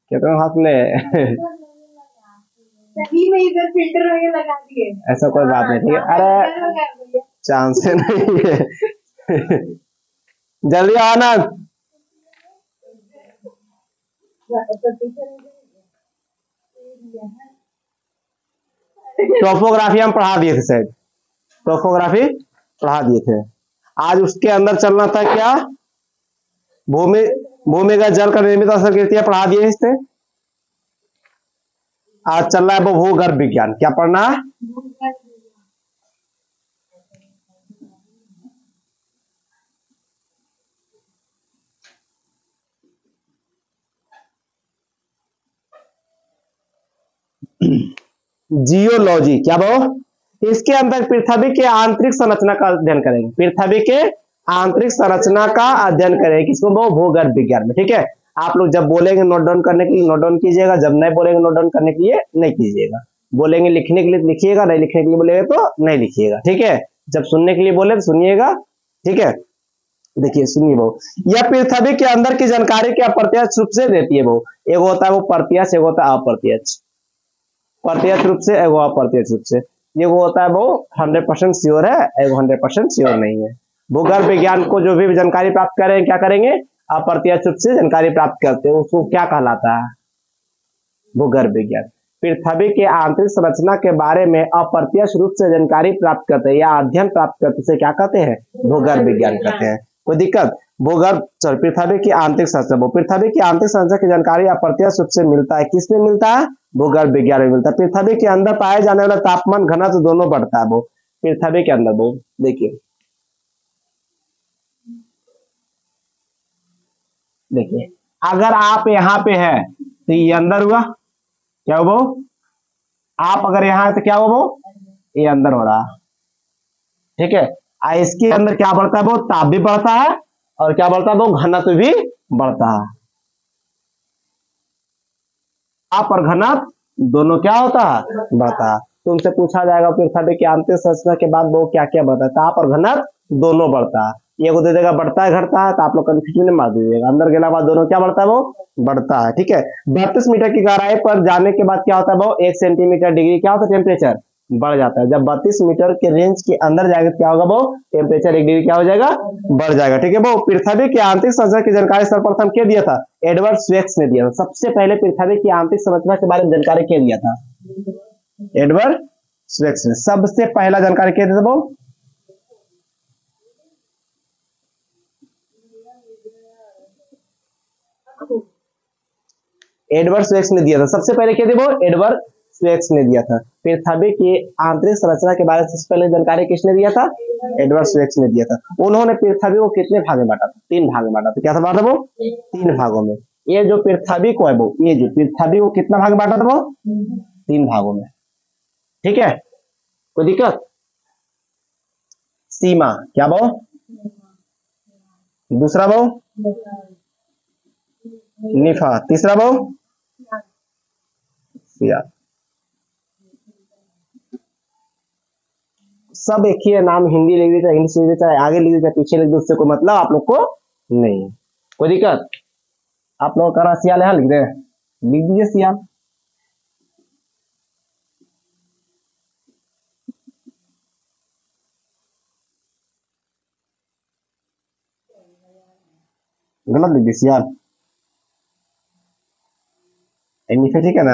कितना हंसने सही में इधर फिल्टर वगैरह लगा दिए। ऐसा कोई बात नहीं, ठीक है। अरे चांस नहीं है। जल्दी आना। टोपोग्राफी हम पढ़ा दिए थे शायद, टोपोग्राफी पढ़ा दिए थे। आज उसके अंदर चलना था क्या, भूमि भूमिगत जल का निर्मित असंकृतियां पढ़ा दिए इससे। आज चल रहा है वो भूगर्भ विज्ञान, क्या पढ़ना है? जियोलॉजी, क्या वो? इसके अंदर पृथ्वी के आंतरिक संरचना का अध्ययन करेंगे, पृथ्वी के आंतरिक संरचना का अध्ययन करेंगे, किसको? वो भूगर्भ विज्ञान में, ठीक है। आप लोग जब बोलेंगे नोट डाउन करने के लिए नोट डाउन कीजिएगा, जब नहीं बोलेंगे नोट डाउन करने के लिए नहीं कीजिएगा। बोलेंगे लिखने के लिए लिखिएगा, नहीं लिखने के लिए बोलेंगे तो नहीं लिखिएगा, ठीक है। जब सुनने के लिए बोले तो सुनिएगा, ठीक है। देखिए सुनिए बहु, यह पृथ्वी के अंदर की जानकारी के अप्रत्यक्ष रूप से देती है बहु। एक होता है वो प्रत्यक्ष, एक होता है अप्रत्यक्ष। प्रत्यक्ष रूप से, एगो अप्रत्यक्ष रूप से। ये वो होता है वो 100% श्योर है, एगो 100% श्योर नहीं है। भूगर्भ विज्ञान को जो भी जानकारी प्राप्त करेंगे क्या करेंगे? अप्रत्यक्ष रूप से जानकारी प्राप्त करते हैं, उसको क्या कहलाता है? भूगर्भ विज्ञान। पृथ्वी के आंतरिक संरचना के बारे में अप्रत्यक्ष रूप से जानकारी प्राप्त करते हैं या अध्ययन प्राप्त करते हैं, क्या कहते हैं? भूगर्भ विज्ञान कहते हैं। कोई दिक्कत? भूगर्भ पृथ्वी की आंतरिक संरचना, पृथ्वी की आंतरिक संरचना की जानकारी अप्रत्यक्ष रूप से मिलता है, किसमें मिलता है? भूगर्भ विज्ञान में मिलता है। पृथ्वी के अंदर पाए जाने वाला तापमान घनत्व दोनों बढ़ता है वो पृथ्वी के अंदर। वो देखिए देखिए, अगर आप यहाँ पे है तो ये अंदर हुआ, क्या हुआ? आप अगर यहाँ है तो क्या हुआ? वो ये अंदर हो रहा, ठीक है। इसके अंदर क्या बढ़ता है? वो ताप भी बढ़ता है और क्या बढ़ता है? वो घनत्व भी बढ़ता है। ताप और घनत्व दोनों क्या होता है? बढ़ता है। तुमसे पूछा जाएगा पृथ्वी की आंतरिक संरचना के बाद वो क्या क्या बढ़ता है? ताप और घनत्व दोनों बढ़ता है। ये को दे देगा बढ़ता है घटता है, तो आप लोग कंफ्यूजन में मार दीजिएगा। अंदर के बाद दोनों क्या बढ़ता है? वो बढ़ता है, ठीक है। 32 मीटर की गहराई पर जाने के बाद क्या होता है? वो 1 सेंटीमीटर डिग्री क्या होता है? टेम्परेचर बढ़ जाता है। जब 32 मीटर के रेंज के अंदर जाएगा क्या होगा? वो टेम्परेचर 1 डिग्री क्या हो जाएगा? बढ़ जाएगा, ठीक है। वो पृथ्वी की आंतरिक संरचना की जानकारी सर्वप्रथम क्या दिया था? एडवर्ड स्वेक्स ने दिया था। सबसे पहले पृथ्वी की आंतरिक संरचना के बारे में जानकारी क्या दिया था? एडवर्ड स्वेक्स ने सबसे पहला जानकारी क्या दिया था? वो एडवर्ड स्वेक्स ने दिया था। सबसे पहले क्या दिया? वो एडवर्ड स्वेक्स ने दिया था। पृथ्वी की आंतरिक संरचना के बारे में सबसे पहले जानकारी किसने दिया था? एडवर्ड स्वेक्स ने दिया था। उन्होंने पृथ्वी को कितने भाग में बांटा था? 3 भाग में बांटा था। क्या था बांटा? वो 3 भागों में। ये जो पृथ्वी को है वो, ये जो पृथ्वी को कितना भाग में बांटा था? वो 3 भागों में, ठीक है। कोई दिक्कत? सीमा, क्या वो? दूसरा वो निफा, तीसरा वो सिया। सब एक ही है, नाम हिंदी लिख दीजिए, इंग्लिश लिख दीजिए, आगे लिख दीजिए, पीछे लिख दीजिए, उससे कोई मतलब आप लोग को नहीं है। कोई दिक्कत? आप लोग का सियाल यहाँ लिख दे, लिख दीजिए सियाल। गलत लिख दीजिए सियाल, ठीक है ना?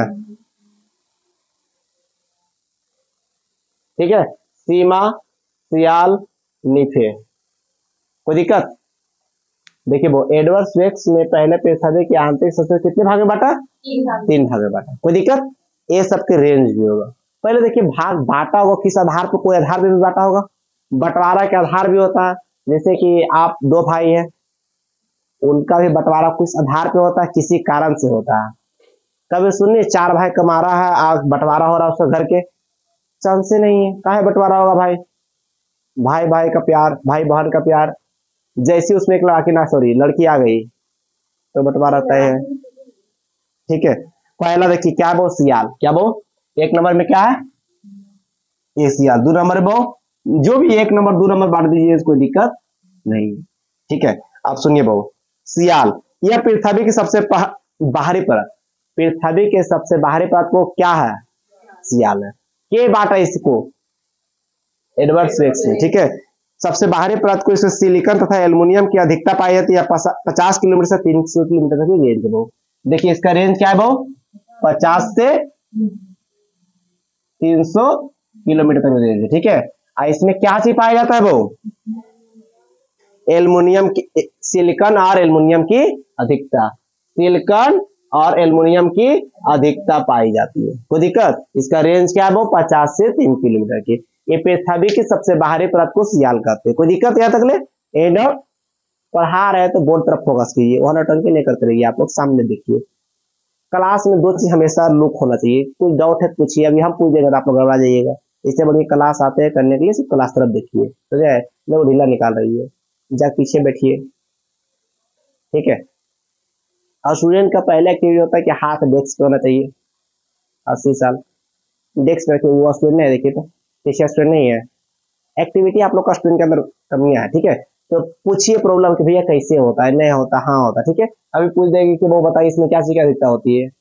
ठीक है, सीमा, सियाल, निफे। कोई दिक्कत? देखिए वो एडवर्ड स्वेक्स ने पहले पृथ्वी की आंतरिक संरचना कितने भाग में बांटा? 3 भाग में बांटा। कोई दिक्कत? ये सबके रेंज भी होगा। पहले देखिए भाग बांटा होगा किस आधार पर? कोई आधार भी बांटा होगा। बंटवारा के आधार भी होता है, जैसे कि आप 2 भाई हैं, उनका भी बंटवारा किस आधार पे होता है? किसी कारण से होता है। कभी सुनिए 4 भाई कमा रहा है, आज बंटवारा हो रहा है उसका घर के, चांस ही नहीं है। काहे बंटवारा होगा? भाई भाई भाई का प्यार, भाई बहन का प्यार। जैसे उसमें एक लड़की आ गई तो बंटवारा तय है, ठीक है। पहला देखिए क्या वो सियाल, क्या वो 1 नंबर में क्या है? ये सियाल। 2 नंबर वो जो भी 1 नंबर 2 नंबर बांट दीजिए, कोई दिक्कत नहीं, ठीक है। आप सुनिए बहु, सियाल यह पृथ्वी की सबसे बाहरी परत, पृथ्वी के सबसे बाहरी पदार्थ को क्या है, सियाल है। के बांटा इसको एडवर्ड स्वेक्स ने, ठीक है। सबसे बाहरी पदार्थ को इसमें सिलिकॉन तथा एल्युमिनियम की अधिकता पाई जाती है 50 किलोमीटर से 300 किलोमीटर तक की रेंज है वो। देखिए इसका रेंज क्या है वो, 50 से 300 किलोमीटर तक रेंज है, ठीक है। और इसमें क्या चीज पाया जाता है वो, एल्युमिनियम की, सिलिकॉन और एल्युमिनियम की अधिकता, सिलिकॉन और एल्युमिनियम की अधिकता पाई जाती है। कोई दिक्कत, इसका रेंज क्या है वो 50 से 3 किलोमीटर की। ये पृथ्वी के सबसे बाहरी पदार्थ को सियाल कहते हैं। कोई दिक्कत यहाँ तक ले, एंड पढ़ा रहे तो बोर्ड तरफ फोकस कीजिए, वहां नौटंकी नहीं करते रहिए, आप लोग सामने देखिए। क्लास में 2 चीज हमेशा लुक होना चाहिए, कुछ डाउट है पूछिए, अभी हम पूछ देंगे तो आप लोग घबरा जाइएगा। इससे बड़ी क्लास आते हैं करने के लिए, सिर्फ क्लास तरफ देखिए, तो है लोग ढीला निकाल रही है, जा पीछे बैठिए, ठीक है। और स्टूडेंट का पहला एक्टिविटी होता है कि हाथ डेस्क पे होना चाहिए, 80 साल डेस्क पे, वो स्टूडेंट नहीं है, देखिए तो पीछे स्टूडेंट नहीं है। एक्टिविटी आप लोग का स्टूडेंट के अंदर कमियां है, ठीक है। तो पूछिए प्रॉब्लम कि भैया कैसे होता है, नहीं होता, हाँ होता, ठीक है। अभी पूछ देगी कि वो बताइए इसमें क्या चीज अधिकता होती है,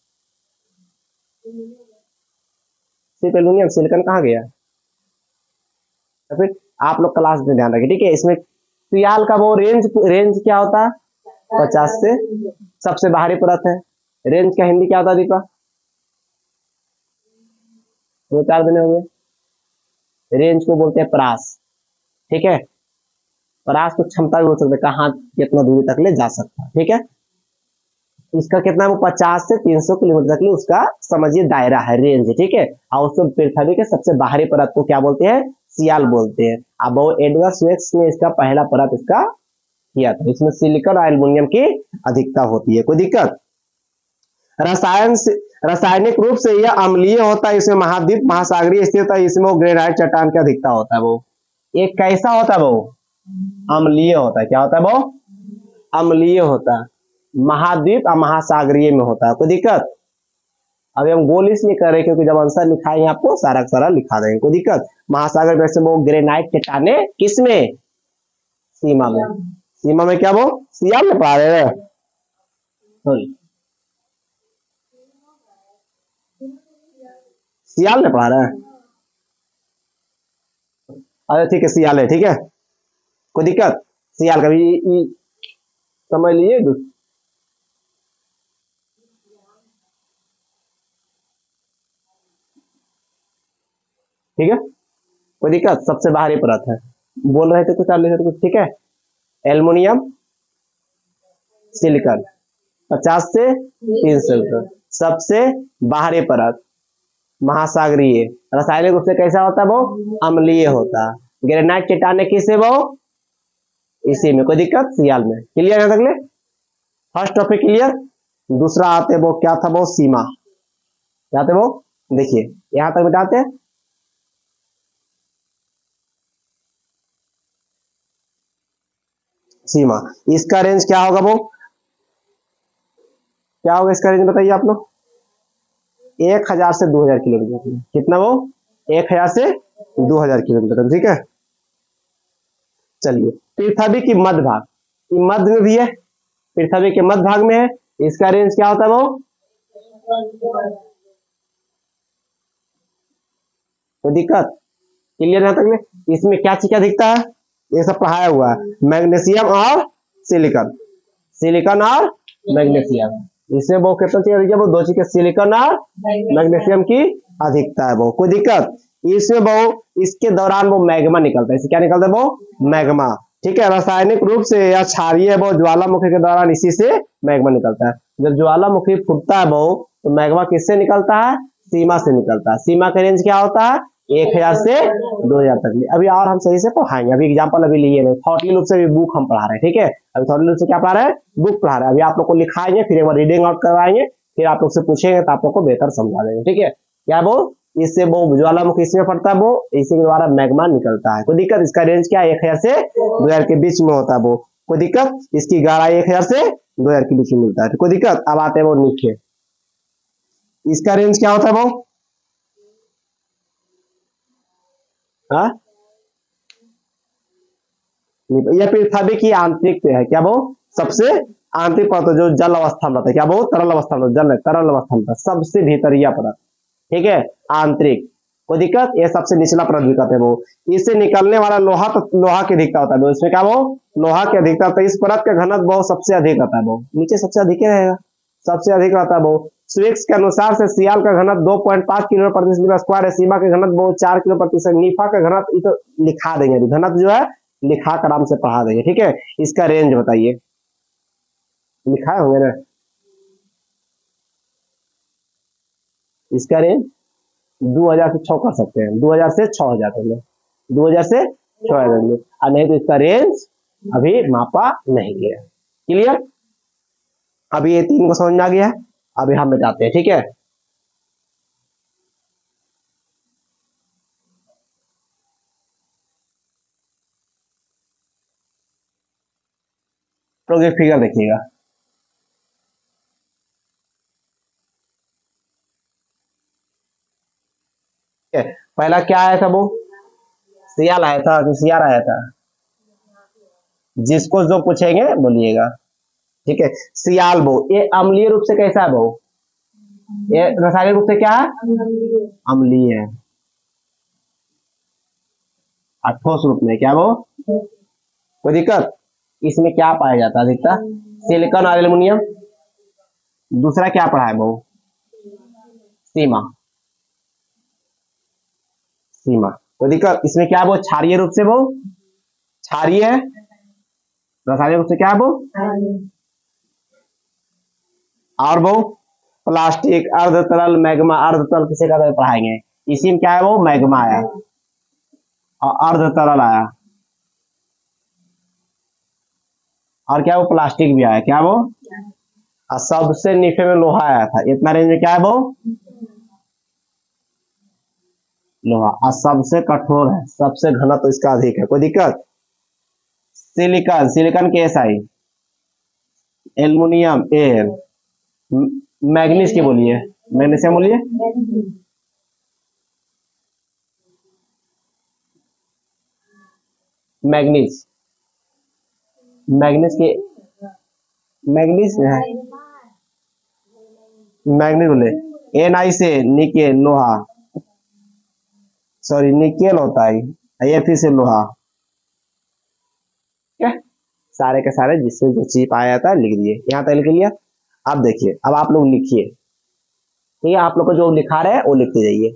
सिर्फ एल्युमिनियम, सिलिकॉन कहाँ गया। तो फिर आप लोग क्लास में ध्यान रखिए, ठीक है। इसमें सियाल का वो रेंज क्या होता है, 50 से, सबसे बाहरी परत है। रेंज का हिंदी क्या होता है दीपा, 2-4 दिन हो गए। रेंज को बोलते हैं परास, ठीक है। परास को क्षमता भी बोल सकते हैं, कहाँ कितना दूरी तक ले जा सकता है, ठीक है। इसका कितना वो 50 से 300 किलोमीटर तक उसका समझिए दायरा है, रेंज है, ठीक है। और उसको पृथ्वी के सबसे बाहरी परत को क्या बोलते हैं, सियाल बोलते हैं। अब वो एडवर्ड स्वेक्स ने इसका पहला परत इसका किया था। इसमें सिलिकॉन और एल्युमिनियम की अधिकता होती है। कोई दिक्कत, रासायनिक रूप से यह अम्लीय होता है, इसमें महाद्वीप महासागरीय स्थित है, इसमें वो ग्रेनाइट चट्टान की अधिकता होता है। वो एक कैसा होता है, वो अम्लीय होता है। क्या होता है वो, अम्लीय होता है, महाद्वीप और महासागरीय में होता है। कोई दिक्कत, अभी हम गोल इसलिए कर रहे हैं क्योंकि जब आंसर लिखाएंगे आपको सारा का सारा लिखा देंगे। कोई दिक्कत, महासागर में से वो ग्रेनाइट चट्टाने किसमें, सीमा में। सीमा में क्या वो सियाल में पा रहे हैं, सियाल ने पढ़ा रहा है, अरे ठीक है सियाल है, ठीक है। कोई दिक्कत, सियाल का भी समझ लिए, ठीक है। कोई दिक्कत, सबसे बाहरी परत है, बोल रहे थे कुछ चालू कुछ, ठीक है। एल्युमिनियम सिलिकॉन 50 से 300, सबसे बाहरी परत महासागरीय, रासायनिक रूप से कैसा होता है वो अम्लीय होता है। ग्रेनाइट चट्टाने किसे वो, इसी में। कोई दिक्कत, सियाल में। क्लियर है तक ले, फर्स्ट टॉपिक क्लियर। दूसरा आते वो क्या था वो, सीमा। क्या थे वो, देखिए यहां तक बताते हैं। सीमा, इसका रेंज क्या होगा वो, क्या होगा इसका रेंज बताइए आप लोग, 1000 से 2000 किलोमीटर। कितना वो, 1000 से 2000 किलोमीटर, ठीक है। चलिए पृथ्वी की मध्य भाग, मध्य में भी है, पृथ्वी के मध्य भाग में है, इसका रेंज क्या होता है वो, कोई दिक्कत, क्लियर है तक में। इसमें क्या चीज क्या दिखता है, ये सब पढ़ाया हुआ है, मैग्नीशियम और सिलिकॉन, सिलिकॉन और मैग्नीशियम। इसमें वो कितना चीज, वो 2 चीज, सिलिकॉन और मैग्नीशियम की अधिकता है वो। कोई दिक्कत, इसमें वो इसके दौरान वो मैग्मा निकलता है, इससे क्या निकलता है वो मैग्मा, ठीक है। रासायनिक रूप से या क्षारीय वो ज्वालामुखी के दौरान इसी से मैग्मा निकलता है। जब ज्वालामुखी फूटता है वो, तो मैग्मा किससे निकलता है, सीमा से निकलता है। सीमा का रेंज क्या होता है, 1000 से 2000 तक। अभी और हम सही से पढ़ाएंगे, अभी एग्जाम्पल अभी लिए नहीं, थॉटली रूप से भी बुक हम पढ़ा रहे हैं, ठीक है। अभी थॉटली रूप से क्या पढ़ा रहे हैं, बुक पढ़ा रहे हैं। अभी आप लोग को लिखाएंगे, फिर एक बार रीडिंग आउट करवाएंगे, फिर आप लोग से पूछेंगे तो आप लोग को बेहतर समझा देंगे, ठीक है। क्या वो, इससे वो ज्वालामुखी इसमें पड़ता है, वो इसी के द्वारा मैग्मा निकलता है। कोई दिक्कत, इसका रेंज क्या है, 1000 से 2000 के बीच में होता है वो। कोई दिक्कत, इसकी गहराई 1000 से 2000 के बीच में मिलता है। कोई दिक्कत, अब आते हैं वो नीचे, इसका रेंज क्या होता है वो, हाँ, यह पृथ्वी की आंतरिक है, क्या वो सबसे आंतरिक परत जो जल अवस्था में रहता है, क्या वो तरल अवस्था में, जल तरल अवस्था में सबसे भीतरिया परत, ठीक है, आंतरिक। कोई दिक्कत? ये सबसे निचला परत भी कहते हैं वो। इससे निकलने वाला लोहा, तो लोहा की अधिकता होता है वो, इसमें क्या वो लोहा की अधिकता होता है। इस परत का घनत्व बहुत सबसे अधिक रहता है वो, नीचे सबसे अधिक ही रहेगा, सबसे अधिक रहता है वो। स्विक्स के अनुसार से सियाल का घनत्व 2.5 किलो प्रति मीटर स्क्वायर है, सीमा का घनत्व वो 4 किलो प्रति, नीफा का घनत्व तो लिखा देंगे, घनत्व जो है लिखा कर आराम से पढ़ा देंगे, ठीक है। इसका रेंज बताइए, लिखा होंगे ना, इसका रेंज 2000 से 6 कर सकते हैं, 2000 से 6000 कर लो, 2000 से 6000 में, और नहीं तो इसका रेंज अभी मापा नहीं गया। क्लियर? अभी ये 3 को समझ में आ गया, अभी हम मिटाते हैं, ठीक है। तो ये फिगर देखिएगा, पहला क्या आया था वो, सियाल आया था कि सियार आया था, जिसको जो पूछेंगे बोलिएगा, ठीक है। सियाल वो ये अम्लीय रूप से कैसा है वो, ये रासायनिक रूप से क्या है, अम्लीय है, और ठोस रूप में क्या वो, कोई दिक्कत? इसमें क्या पाया जाता है अधिकता, सिलिकॉन और एल्युमिनियम। दूसरा क्या पढ़ा है वो, सीमा, सीमा, कोई दिक्कत? इसमें क्या वो क्षारीय रूप से वो, क्षारीय है, रासायनिक रूप से क्या है वो, और वो प्लास्टिक, अर्ध तरल, मैग्मा, अर्ध तरल किसे का पढ़ाएंगे, इसी में क्या है वो मैग्मा आया और अर्ध तरल आया, और क्या वो प्लास्टिक भी आया, क्या वो, और सबसे नीचे में लोहा आया था। इतना रेंज में क्या है वो लोहा, और सबसे कठोर है, सबसे घना तो इसका अधिक है, कोई दिक्कत? सिलिकॉन, सिलिकॉन के S I, aluminium L, manganese की बोलिए, मैग्नीशियम बोलिए, मैग्नीज, मैग्नीज के, मैग्नीज है, मैग्नीज बोले, एन आई से निकेल लोहा, सॉरी निकेल होता है, ये फिर से लोहा, क्या सारे के सारे जिसमें जो चीज आया था लिख दिए, यहाँ तक लिख लिया। अब देखिए, अब आप लोग लिखिए, ठीक है, आप लोग को जो लिखा रहे हैं वो लिखते जाइए।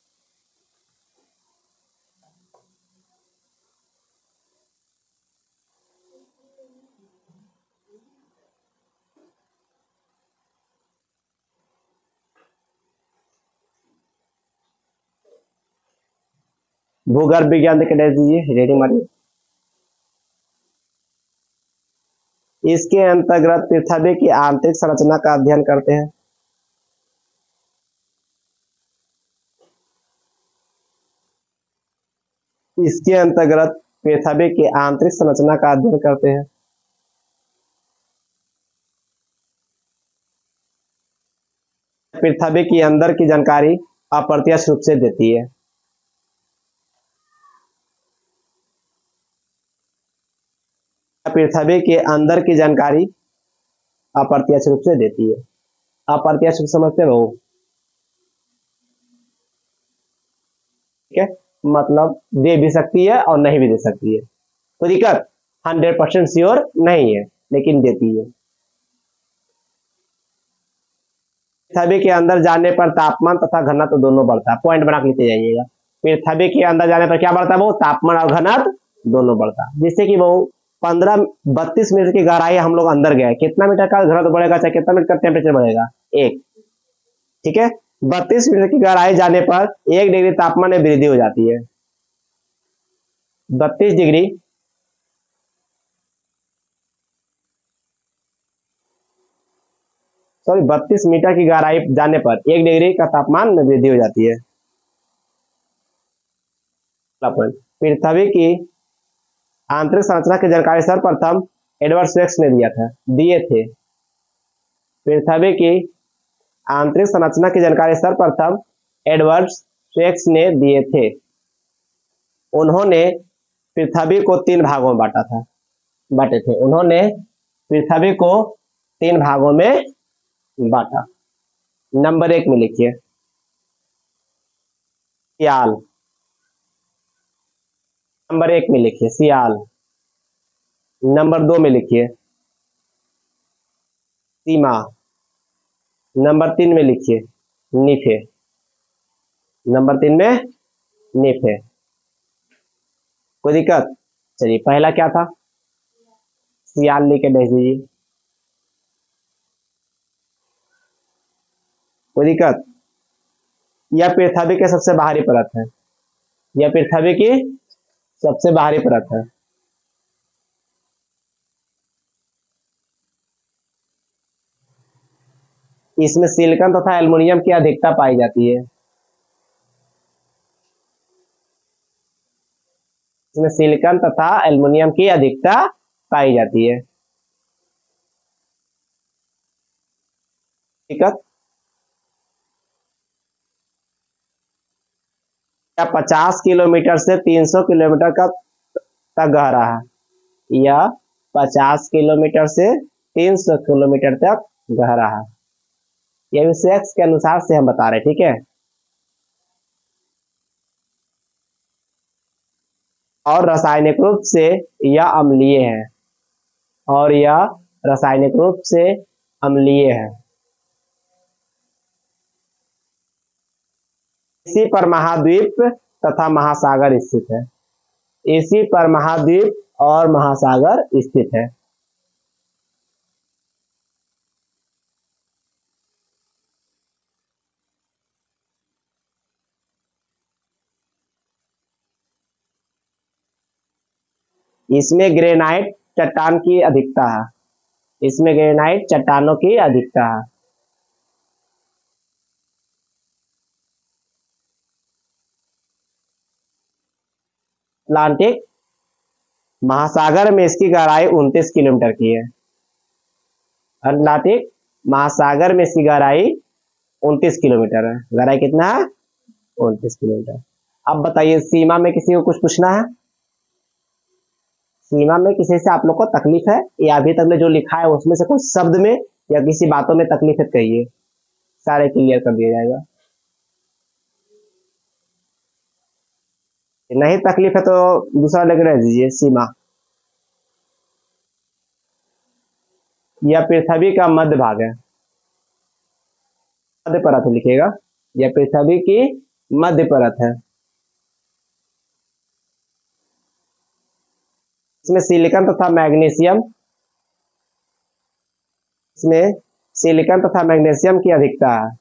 भूगर्भ विज्ञान देख दे दीजिए, रेडिंग मारिए। इसके अंतर्गत पृथ्वी की आंतरिक संरचना का अध्ययन करते हैं। इसके अंतर्गत पृथ्वी की आंतरिक संरचना का अध्ययन करते हैं। पृथ्वी की अंदर की जानकारी अप्रत्यक्ष रूप से देती है। पृथ्वी के अंदर की जानकारी अप्रत्यक्ष रूप से देती है। अप्रत्यक्ष रूप समझते हो, ठीक है, मतलब दे भी सकती है और नहीं भी दे सकती है, कोई दिक्कत? 100% श्योर नहीं है, लेकिन देती है। पृथ्वी के अंदर जाने पर तापमान तथा घनत्व दोनों बढ़ता है, पॉइंट बना के लिखते जाइएगा। पृथ्वी के अंदर जाने पर क्या बढ़ता है वो, तापमान और घनत्व दोनों बढ़ता है। जिससे कि वो 32 मीटर की गहराई हम लोग अंदर गए, कितना मीटर का घनत्व बढ़ेगा, चाहे कितना मीटर का टेम्परेचर बढ़ेगा, 1, ठीक है। 32 मीटर की गहराई जाने पर 1 डिग्री तापमान में वृद्धि हो जाती है। 32 डिग्री, सॉरी 32 मीटर की गहराई जाने पर 1 डिग्री का तापमान में वृद्धि हो जाती है। पृथ्वी की आंतरिक संरचना की जानकारी सर्वप्रथम एडवर्ड स्वेक्स ने दिए थे। पृथ्वी की आंतरिक संरचना की जानकारी सर्वप्रथम एडवर्ड स्वेक्स ने दिए थे। उन्होंने पृथ्वी को 3 भागों में बांटे थे। उन्होंने पृथ्वी को 3 भागों में बांटा। नंबर 1 में लिखिए सियाल, नंबर 1 में लिखिए सियाल। नंबर 2 में लिखिए सीमा। नंबर 3 में लिखिए नीफे। नंबर 3 में नीफे। कोई दिक्कत? चलिए पहला क्या था? सियाल लिख के भेज दीजिए। कोई दिक्कत? यह पृथ्वी के सबसे बाहरी परत है, यह पृथ्वी की सबसे बाहरी परत है। इसमें सिलिकॉन तथा एल्युमिनियम की अधिकता पाई जाती है। इसमें सिलिकॉन तथा एल्युमिनियम की अधिकता पाई जाती है। दिक्कत? या 50 किलोमीटर से 300 किलोमीटर का तक गहरा है, या 50 किलोमीटर से 300 किलोमीटर तक गहरा है। ये भी सेक्स के अनुसार से हम बता रहे हैं, ठीक है। और रासायनिक रूप से यह अम्लीय है, और यह रासायनिक रूप से अम्लीय है। इसी पर महाद्वीप तथा महासागर स्थित है। इसी पर महाद्वीप और महासागर स्थित है। इसमें ग्रेनाइट चट्टान की अधिकता है। इसमें ग्रेनाइट चट्टानों की अधिकता है। अटलांटिक महासागर में इसकी गहराई 29 किलोमीटर की है। अटलांटिक महासागर में इसकी गहराई 29 किलोमीटर है। गहराई कितना है? 29 किलोमीटर। अब बताइए सीमा में किसी को कुछ पूछना है? सीमा में किसी से आप लोग को तकलीफ है, या अभी तक में जो लिखा है उसमें से कुछ शब्द में या किसी बातों में तकलीफ है कहिए, सारे क्लियर कर दिया जाएगा। नहीं तकलीफ है तो दूसरा लेकर रह दीजिए सीमा। यह पृथ्वी का मध्य भाग है, मध्य परत लिखिएगा। यह पृथ्वी की मध्य परत है। इसमें सिलिकॉन तथा मैग्नीशियम, इसमें सिलिकॉन तथा मैग्नीशियम की अधिकता है।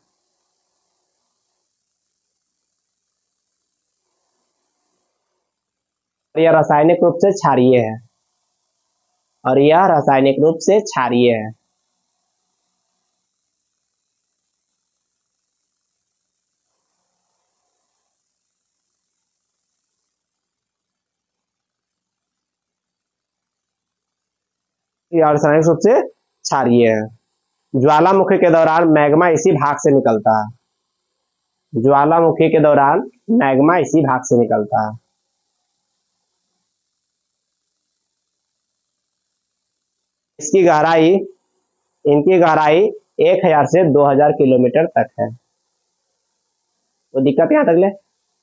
यह रासायनिक रूप से क्षारीय है, और यह रासायनिक रूप से क्षारीय है। यह रासायनिक रूप से क्षारीय है। ज्वालामुखी के दौरान मैग्मा इसी भाग से निकलता है। ज्वालामुखी के दौरान मैग्मा इसी भाग से निकलता है। इसकी गहराई, इनकी गहराई 1000 से 2000 किलोमीटर तक है। तो दिक्कत यहाँ तक ले।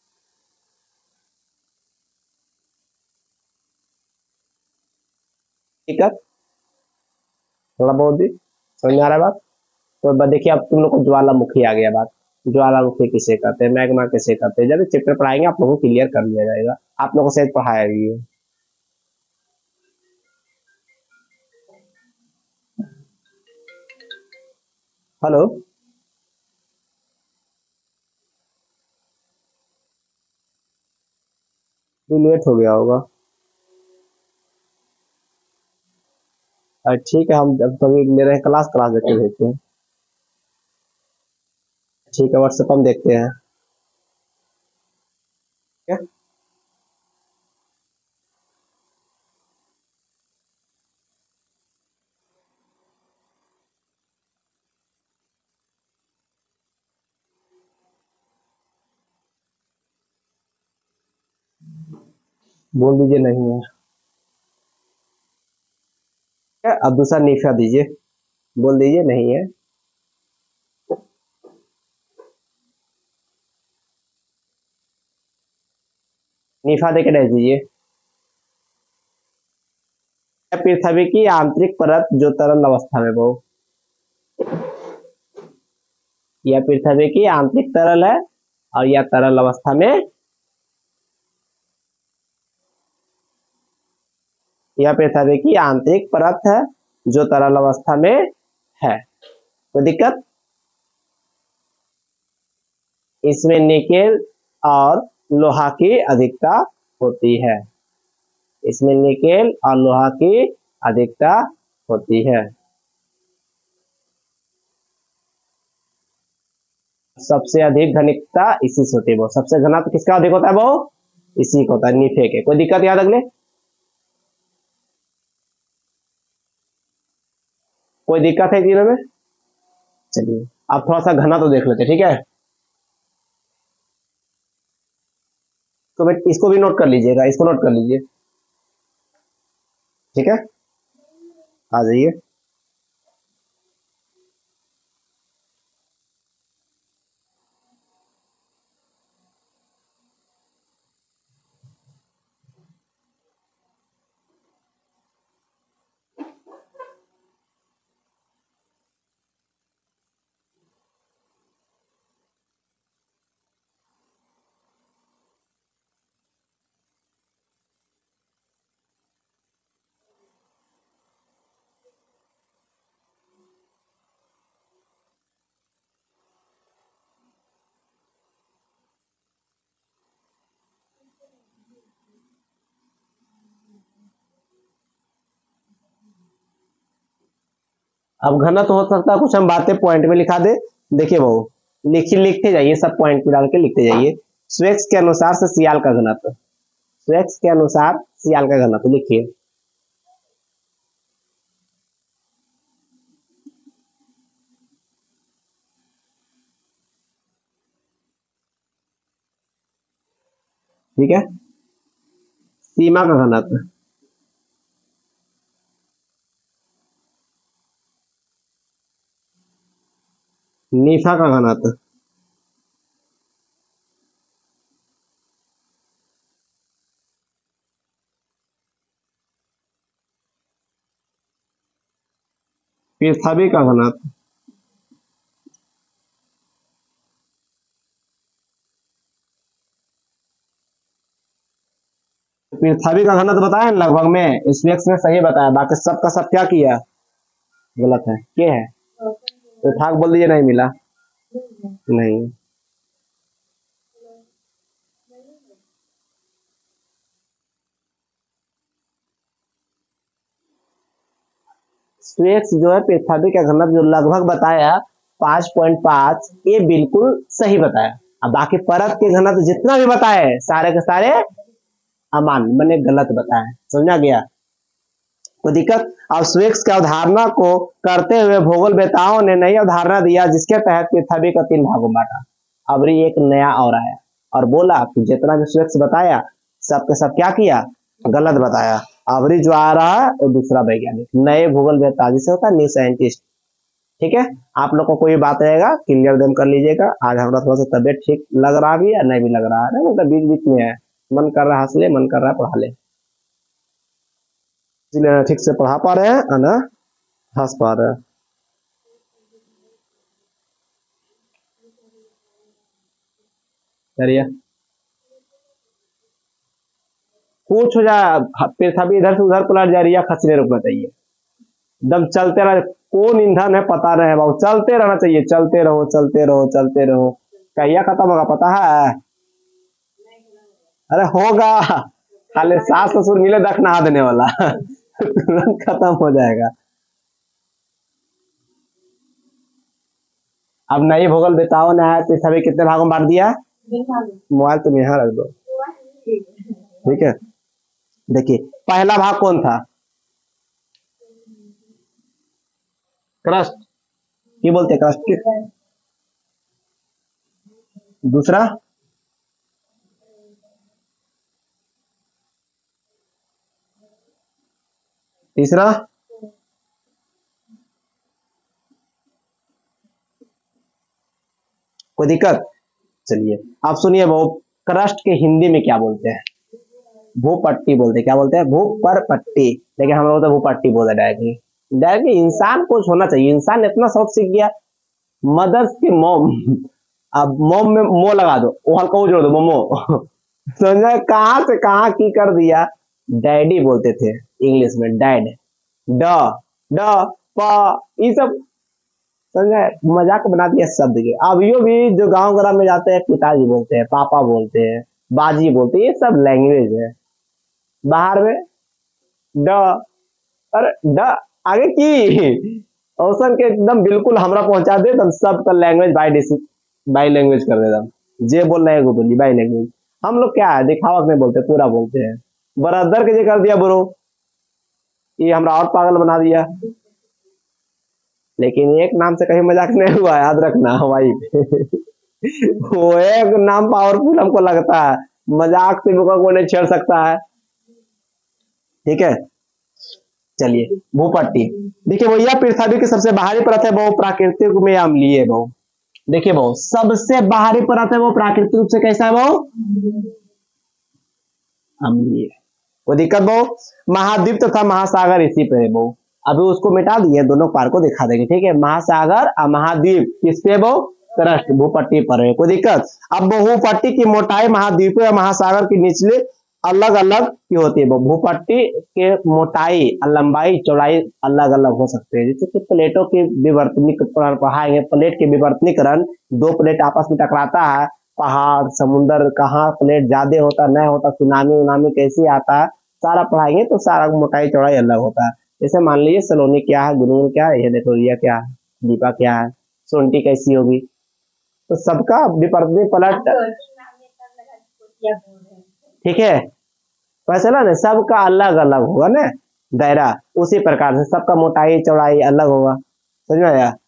दिक्कत थोड़ा बहुत भी समझ में आ रहा है बात? तो देखिए अब तुम लोग को ज्वालामुखी आ गया बात। ज्वालामुखी किसे कहते हैं, मैग्मा किसे कहते हैं, जब चैप्टर पढ़ाएंगे आप लोगों को क्लियर कर दिया जाएगा। आप लोगों से पढ़ाया भी है। हेलो, लेट हो गया होगा। ठीक है, हम जब कभी मेरे क्लास क्लास देते भेजते हैं। ठीक है, व्हाट्सएप हम देखते हैं। क्या बोल दीजिए नहीं है। क्या अब दूसरा निशा दीजिए। बोल दीजिए नहीं है। निफा देके डाल दीजिए। पृथ्वी की आंतरिक परत जो तरल अवस्था में वो, यह पृथ्वी की आंतरिक तरल है और यह तरल अवस्था में, यह पृथ्वी की आंतरिक परत है जो तरल अवस्था में है। कोई दिक्कत? इसमें निकेल और लोहा की अधिकता होती है। इसमें निकेल और लोहा की अधिकता होती है। सबसे अधिक घनिष्ठता इसी से होती है। वो सबसे घना तो किसका अधिक होता है? वो इसी का होता है, निफे के। कोई दिक्कत याद अगले? कोई दिक्कत है तीनों में? चलिए अब थोड़ा सा घना तो देख लेते, ठीक है? तो भाई इसको भी नोट कर लीजिएगा, इसको नोट कर लीजिए, ठीक है? आ जाइए। अब घना तो हो सकता है कुछ हम बातें पॉइंट में लिखा दे। देखिए बहू, लिखते जाइए, सब पॉइंट में डाल के लिखते जाइए। स्वेक्स के अनुसार से सियाल का घनत्व, स्वेक्स के अनुसार सियाल का घनत्व लिखिए। ठीक है? सीमा का घनत्व, निफा का घनत्व, पृथ्वी का घनत्व, पृथ्वी का घनत्व बताया ना लगभग में, स्वेक्स ने सही बताया, बाकी सब का सब क्या किया? गलत है। क्या है? तो ठाक बोल दीजिए, नहीं मिला। नहीं, स्वेक्स जो है पृथ्वी का घनत्व जो लगभग बताया 5.5, ये बिल्कुल सही बताया। अब बाकी परत के घनत्व जितना भी बताए सारे के सारे अमान मैंने गलत बताए। समझा गया? कोई दिक्कत? अब स्वेक्स की अवधारणा को करते हुए भूगोलवेताओं ने नई अवधारणा दिया जिसके तहत पृथ्वी को 3 भागों में बांटा। अब एक नया और आया और बोला कि जितना भी स्वेक्स बताया सबके सब क्या किया? गलत बताया। अबरी जो आ रहा है वो दूसरा वैज्ञानिक, नए भूगोलवेता जिसे होता है न्यू साइंटिस्ट। ठीक है? आप लोग को कोई बात रहेगा क्लियर देम कर लीजिएगा। आज हमारा थोड़ा सा तबियत ठीक लग रहा भी या नहीं भी लग रहा है, मतलब बीच बीच में है, मन कर रहा है हंस ले, मन कर रहा है पढ़ा ले, इसलिए ठीक से पढ़ा पा रहे हैं और ना हंस पा रहे हैं। करिए, कुछ हो जाए, पृथ्वी इधर से उधर पलट जा रही है, खसने रुकना चाहिए, एकदम चलते रहे। कौन ईंधन है पता नहीं बाबू, चलते रहना चाहिए, चलते रहो चलते रहो चलते रहो। कहिया खत्म होगा पता है? अरे होगा, खाली सास ससुर मिले दख नहा देने वाला तुरंत खत्म हो जाएगा। अब नई भूगोल बेताओं ने आया तो सभी कितने भागों में बांट दिया? मोबाइल तुम यहाँ रख दो, ठीक है? देखिए पहला भाग कौन था? क्रस्ट, की बोलते हैं क्रस्ट। दूसरा तीसरा कोई दिक्कत? चलिए आप सुनिए बहु क्रस्ट के हिंदी में क्या बोलते हैं? भूपट्टी बोलते हैं। क्या बोलते हैं? भूपर पट्टी। लेकिन हम लोग तो भूपट्टी बोलते हैं डायरेक्टली। डायरेक्टली इंसान कुछ होना चाहिए। इंसान इतना शब्द सीख गया। मदर्स के मोम, अब मोम में मो लगा दो, वो हल्का जोड़ दो, मोमो। समझा? कहाँ से कहाँ की कर दिया। डैडी बोलते थे इंग्लिश में, डैड, ड ड प, ये सब समझा, मजाक बना दिया शब्द के। अब यो भी जो गांव ग्राम में जाते हैं पिताजी बोलते हैं, पापा बोलते हैं, बाजी बोलते हैं, ये सब लैंग्वेज है। बाहर में ड, अरे ड आगे की ऑप्शन के एकदम बिल्कुल हमरा पहुंचा दे तब सबका लैंग्वेज बाई लैंग्वेज कर देता। जे बोल रहे हैं बोलिए बाई लैंग्वेज। हम लोग क्या है दिखावा नहीं बोलते, पूरा बोलते हैं। ब्रदर के जे कर दिया ब्रो, ये हमरा और पागल बना दिया। लेकिन एक नाम से कहीं मजाक नहीं हुआ, याद रखना भाई। वो एक नाम पावरफुल हमको लगता है, मजाक से कोई नहीं छेड़ सकता है। ठीक है, चलिए भूपट्टी देखिए भैया, पृथ्वी की सबसे बाहरी परत है वो प्राकृतिक में अम्लीय है। वो देखिए वो सबसे बाहरी परत है वो प्राकृतिक रूप से कैसा है? वो अम्लीय। वो दिक्कत वो महाद्वीप तथा महासागर इसी पे है। वो अभी उसको मिटा दिए, दोनों पार को दिखा देंगे। ठीक है, महासागर और महाद्वीप किस पे? वो क्रस्ट भूपट्टी पर है। कोई दिक्कत? अब भूपट्टी की मोटाई महाद्वीपों या महासागर के निचले अलग अलग की होती है। भूपट्टी के मोटाई लंबाई चौड़ाई अलग अलग हो सकते हैं। जैसे कि प्लेटों के विवर्तनीकरण पढ़ाएंगे, प्लेट के विवर्तनीकरण, दो प्लेट आपस में टकराता है, पहाड़ समुन्द्र, कहाँ प्लेट ज्यादा होता नहीं होता, सुनामी उनामी कैसे आता है, सारा पढ़ाएंगे तो सारा मोटाई चौड़ाई अलग होता है। जैसे मान लीजिए सलोनी क्या है, गुनगुन क्या है, ये देखो रिया क्या है, दीपा क्या है, सोनटी कैसी होगी, तो सबका विवर्तनी पलट। ठीक है, पता चला ना, सबका अलग अलग होगा ना दायरा। उसी प्रकार से सबका मोटाई चौड़ाई अलग होगा। समझ में आया?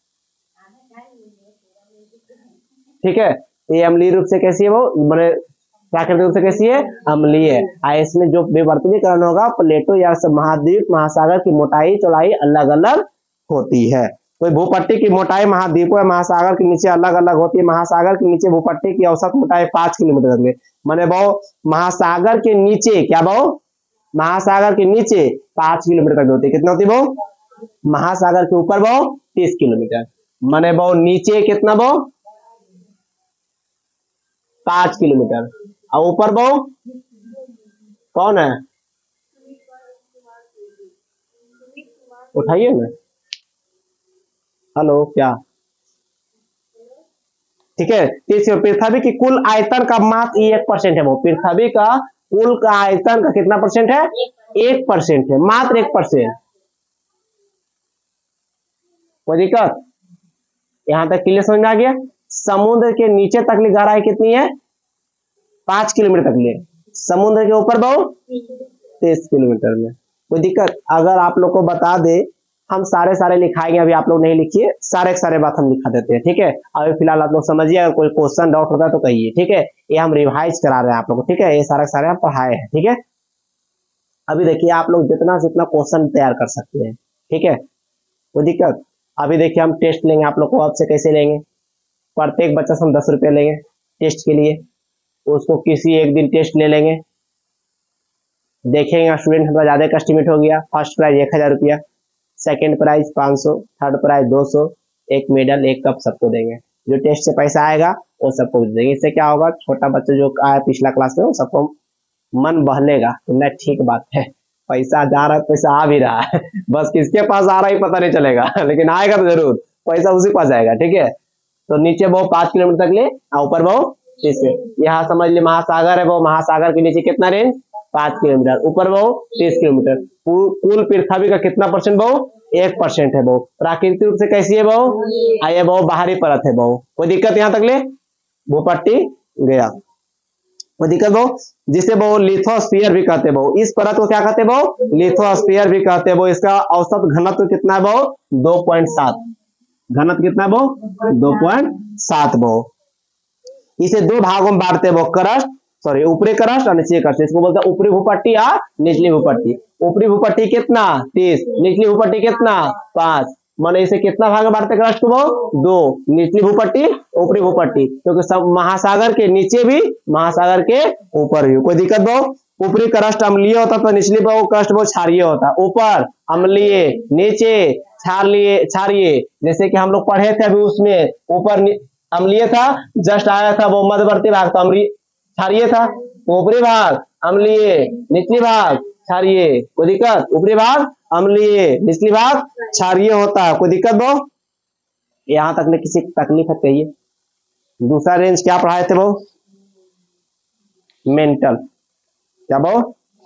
ठीक है, ये अम्लीय रूप से कैसी है? वो मैंने प्राकृतिक रूप से कैसी है? अम्लीय है। इसमें जो विवर्तनीकरण होगा प्लेटों या महाद्वीप महासागर की मोटाई चौड़ाई अलग अलग होती है। तो भूपट्टी की मोटाई महाद्वीपों या महासागर के नीचे अलग अलग होती है। महासागर के नीचे भूपट्टी की औसत मोटाई 5 किलोमीटर तक है। माने बहु महासागर के नीचे क्या? बहु महासागर के नीचे 5 किलोमीटर तक होती है। कितना होती है बहु? महासागर के ऊपर बहु 30 किलोमीटर। माने बहु नीचे कितना? बहु 5 किलोमीटर और ऊपर बहु कौन है? उठाइए ना, हेलो क्या? ठीक है, पृथ्वी की कुल आयतन का मात्र 1% है। वो पृथ्वी का कुल का आयतन का कितना परसेंट है? 1% है, मात्र 1%। कोई दिक्कत? यहां तक क्लियर समझ में आ गया? समुद्र के नीचे तक की गहराई कितनी है? 5 किलोमीटर तक ले। समुद्र के ऊपर बहुत 30 किलोमीटर में। कोई दिक्कत? अगर आप लोग को बता दे, हम सारे लिखाएंगे, अभी आप लोग नहीं लिखिए, सारे बात हम लिखा देते हैं। ठीक है, अभी फिलहाल आप लोग समझिए, अगर कोई क्वेश्चन डाउट होता है तो कहिए। ठीक है, ये हम रिवाइज करा रहे हैं आप लोग को। ठीक है, ये सारे हम पढ़ाए हैं। ठीक है, अभी देखिए आप लोग जितना से इतना क्वेश्चन तैयार कर सकते हैं। ठीक है, कोई दिक्कत? अभी देखिए हम टेस्ट लेंगे आप लोग को। आपसे कैसे लेंगे? प्रत्येक बच्चा से हम 10 रुपये लेंगे टेस्ट के लिए। उसको किसी एक दिन टेस्ट ले लेंगे, देखेंगे स्टूडेंट हमारा ज्यादा कस्टिमेट हो गया। फर्स्ट प्राइज 1000 रुपया, सेकेंड प्राइज 500, थर्ड प्राइज 200, एक मेडल एक कप सबको देंगे। जो टेस्ट से पैसा आएगा वो सबको देंगे। इससे क्या होगा, छोटा बच्चा जो आया पिछला क्लास में वो सबको मन बहलेगा। नहीं, ठीक बात है, पैसा जा रहा है, पैसा आ भी रहा है, बस किसके पास आ रहा है पता नहीं चलेगा, लेकिन आएगा तो जरूर, पैसा उसी पास आएगा। ठीक है, तो नीचे वो 5 किलोमीटर तक ले, ऊपर वो 30। यहाँ समझ ली महासागर है, वो महासागर के नीचे कितना रेंज? 5 किलोमीटर, ऊपर वो 30 किलोमीटर। कुल पृथ्वी का कितना परसेंट? वो 1% है। वो प्राकृतिक रूप से कैसी है? वो ये वो बाहरी परत है। वो कोई दिक्कत यहाँ तक ले? भूपट्टी गया, कोई दिक्कत? वो जिसे वो लिथोस्फीयर भी कहते हैं। वो इस परत को क्या कहते हैं? वो लिथोस्फीयर भी कहते हैं। वो इसका औसत घनत्व कितना है? वो 2.7। घनत्व कितना है? वो 2.7। वो इसे दो भागों में बांटते हैं। वो क्रस्ट, सॉरी ऊपरी क्रस्ट और निचली क्रस्ट। इसको बोलते हैं ऊपरी भूपट्टी या निचली भूपट्टी। ऊपरी भूपट्टी कितना? 30, निचली भूपट्टी कितना? 5। माने इसे कितना भाग में बांटते क्रस्ट को भाव? दो, निचली भूपट्टी ऊपरी भूपट्टी, क्योंकि सब महासागर के नीचे भी महासागर के ऊपर भी। कोई दिक्कत भाव? ऊपरी क्रस्ट अम्लीय होता तो निचली भाव क्रस्ट भाव क्षारीय होता, ऊपर अम्लीय नीचे क्षारीय। जैसे कि हम लोग पढ़े थे अभी उसमें, ऊपर अम्लीय था, जस्ट आया था वो मध्यवर्ती भाग तो अम्लीय क्षारीय था, ऊपरी भाग अम्लीय निचली भाग क्षारीय। कोई दिक्कत? ऊपरी भाग अम्लीय निचली भाग क्षारीय होता है। कोई दिक्कत बो? यहां तक ने किसी तकलीफ है कहिए। दूसरा रेंज क्या पढ़ाए थे वो? मेंटल। क्या बो?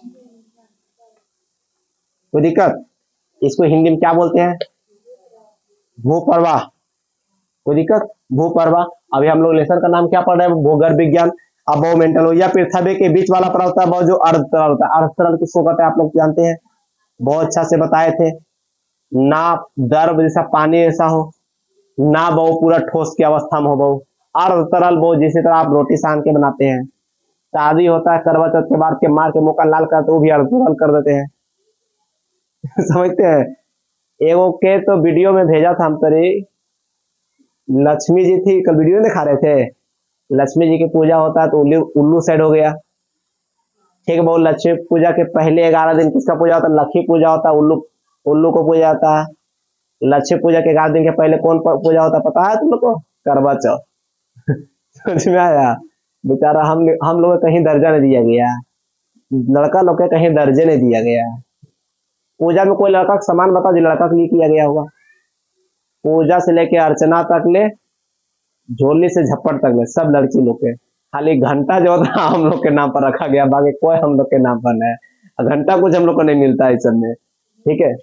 कोई दिक्कत? इसको हिंदी में क्या बोलते हैं? भूपर्वाह। कोई दिक्कत? भूपर्वाह। अभी हम लोग लेसन का नाम क्या पढ़ रहे हैं? भूगर्भ विज्ञान। अब वो मेंटल हो या पृथ्वी के बीच वाला परत होता है वो जो अर्धतरल होता है। अर्धतरल किसको कहते हैं आप लोग जानते हैं? बहुत अच्छा से बताए थे। ना द्रव जैसा पानी ऐसा हो, ना वो पूरा ठोस की अवस्था में हो, वो अर्धतरल वो जिस तरह आप रोटी सान के बनाते हैं। शादी होता है करवा चौथ के बाद के मार के मुंह का लाल करते वो भी अर्धतरल कर देते हैं। समझते हैं? एगो के तो वीडियो में भेजा था हम तरी, लक्ष्मी जी थी, कल वीडियो दिखा रहे थे, लक्ष्मी जी की पूजा होता है तो उल्लू साइड हो गया। ठीक है, बहुत लक्ष्मी पूजा के पहले 11 दिन किसका पूजा होता है? लक्ष्मी पूजा होता है, उल्लू को पूजा जाता है। लक्ष्मी पूजा के 11 दिन के पहले कौन पूजा होता है पता है तुम लोग को? करवा चौथ। समझ में आया? बेचारा हम लोग को कहीं दर्जा नहीं दिया गया, लड़का लोग के कहीं दर्जे नहीं दिया गया। पूजा में कोई लड़का का सामान बताओ जो लड़का के लिए किया गया होगा? पूजा से लेके अर्चना तक ले, झोली से झप्पड़ तक ले, सब लड़की लोग के। खाली घंटा जो होता है हम लोग के नाम पर रखा गया, बाकी कोई हम लोग के नाम पर नहीं। घंटा कुछ हम लोग को नहीं मिलता है इस सब में। ठीक है,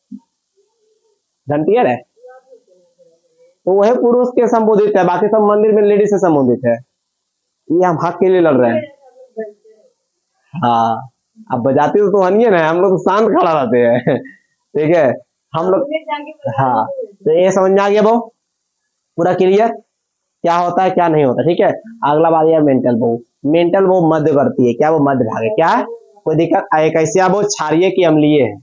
घंटियर है तो वह पुरुष के संबोधित है, बाकी सब मंदिर में लेडीज से संबोधित है। ये हम हक के लिए लड़ रहे हैं। हाँ, अब बजाते तो हनिए ना, हम लोग तो शांत खड़ा रहते हैं। ठीक है, हम लोग। हाँ, तो ये समझ में आ गया वो पूरा क्लियर क्या होता है क्या नहीं होता। ठीक है, अगला बात है मेंटल वो। मेंटल वो मध्यवर्ती है। क्या? वो मध्य भाग है। क्या? कोई दिक्कत? कैसे वो क्षारीय की अम्लीय है।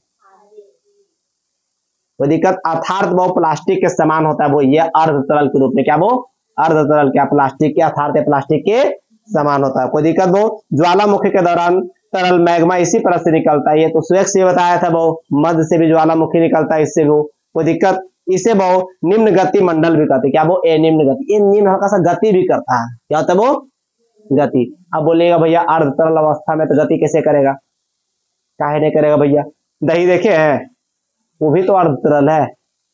कोई दिक्कत? अर्थात वो प्लास्टिक के समान होता है, वो ये अर्धतरल के रूप में। क्या? वो अर्धतरल क्या? प्लास्टिक के, अर्थात प्लास्टिक के समान होता है। कोई दिक्कत? वो ज्वालामुखी के दौरान तरल मैग्मा इसी परत से निकलता है। ये तो स्वेग से बताया था, वो मध्य से भी ज्वालामुखी निकलता है, इससे वो। कोई दिक्कत? इसे वो निम्न गति मंडल भी कहते हैं। क्या? वो निम्न गति, ये निम्न हल्का सा गति भी करता है। क्या होता है वो? गति। अब बोलेगा भैया अर्धतरल अवस्था में तो गति कैसे करेगा? काहे नहीं करेगा भैया? दही देखे हैं? वो भी तो अर्धतरल है,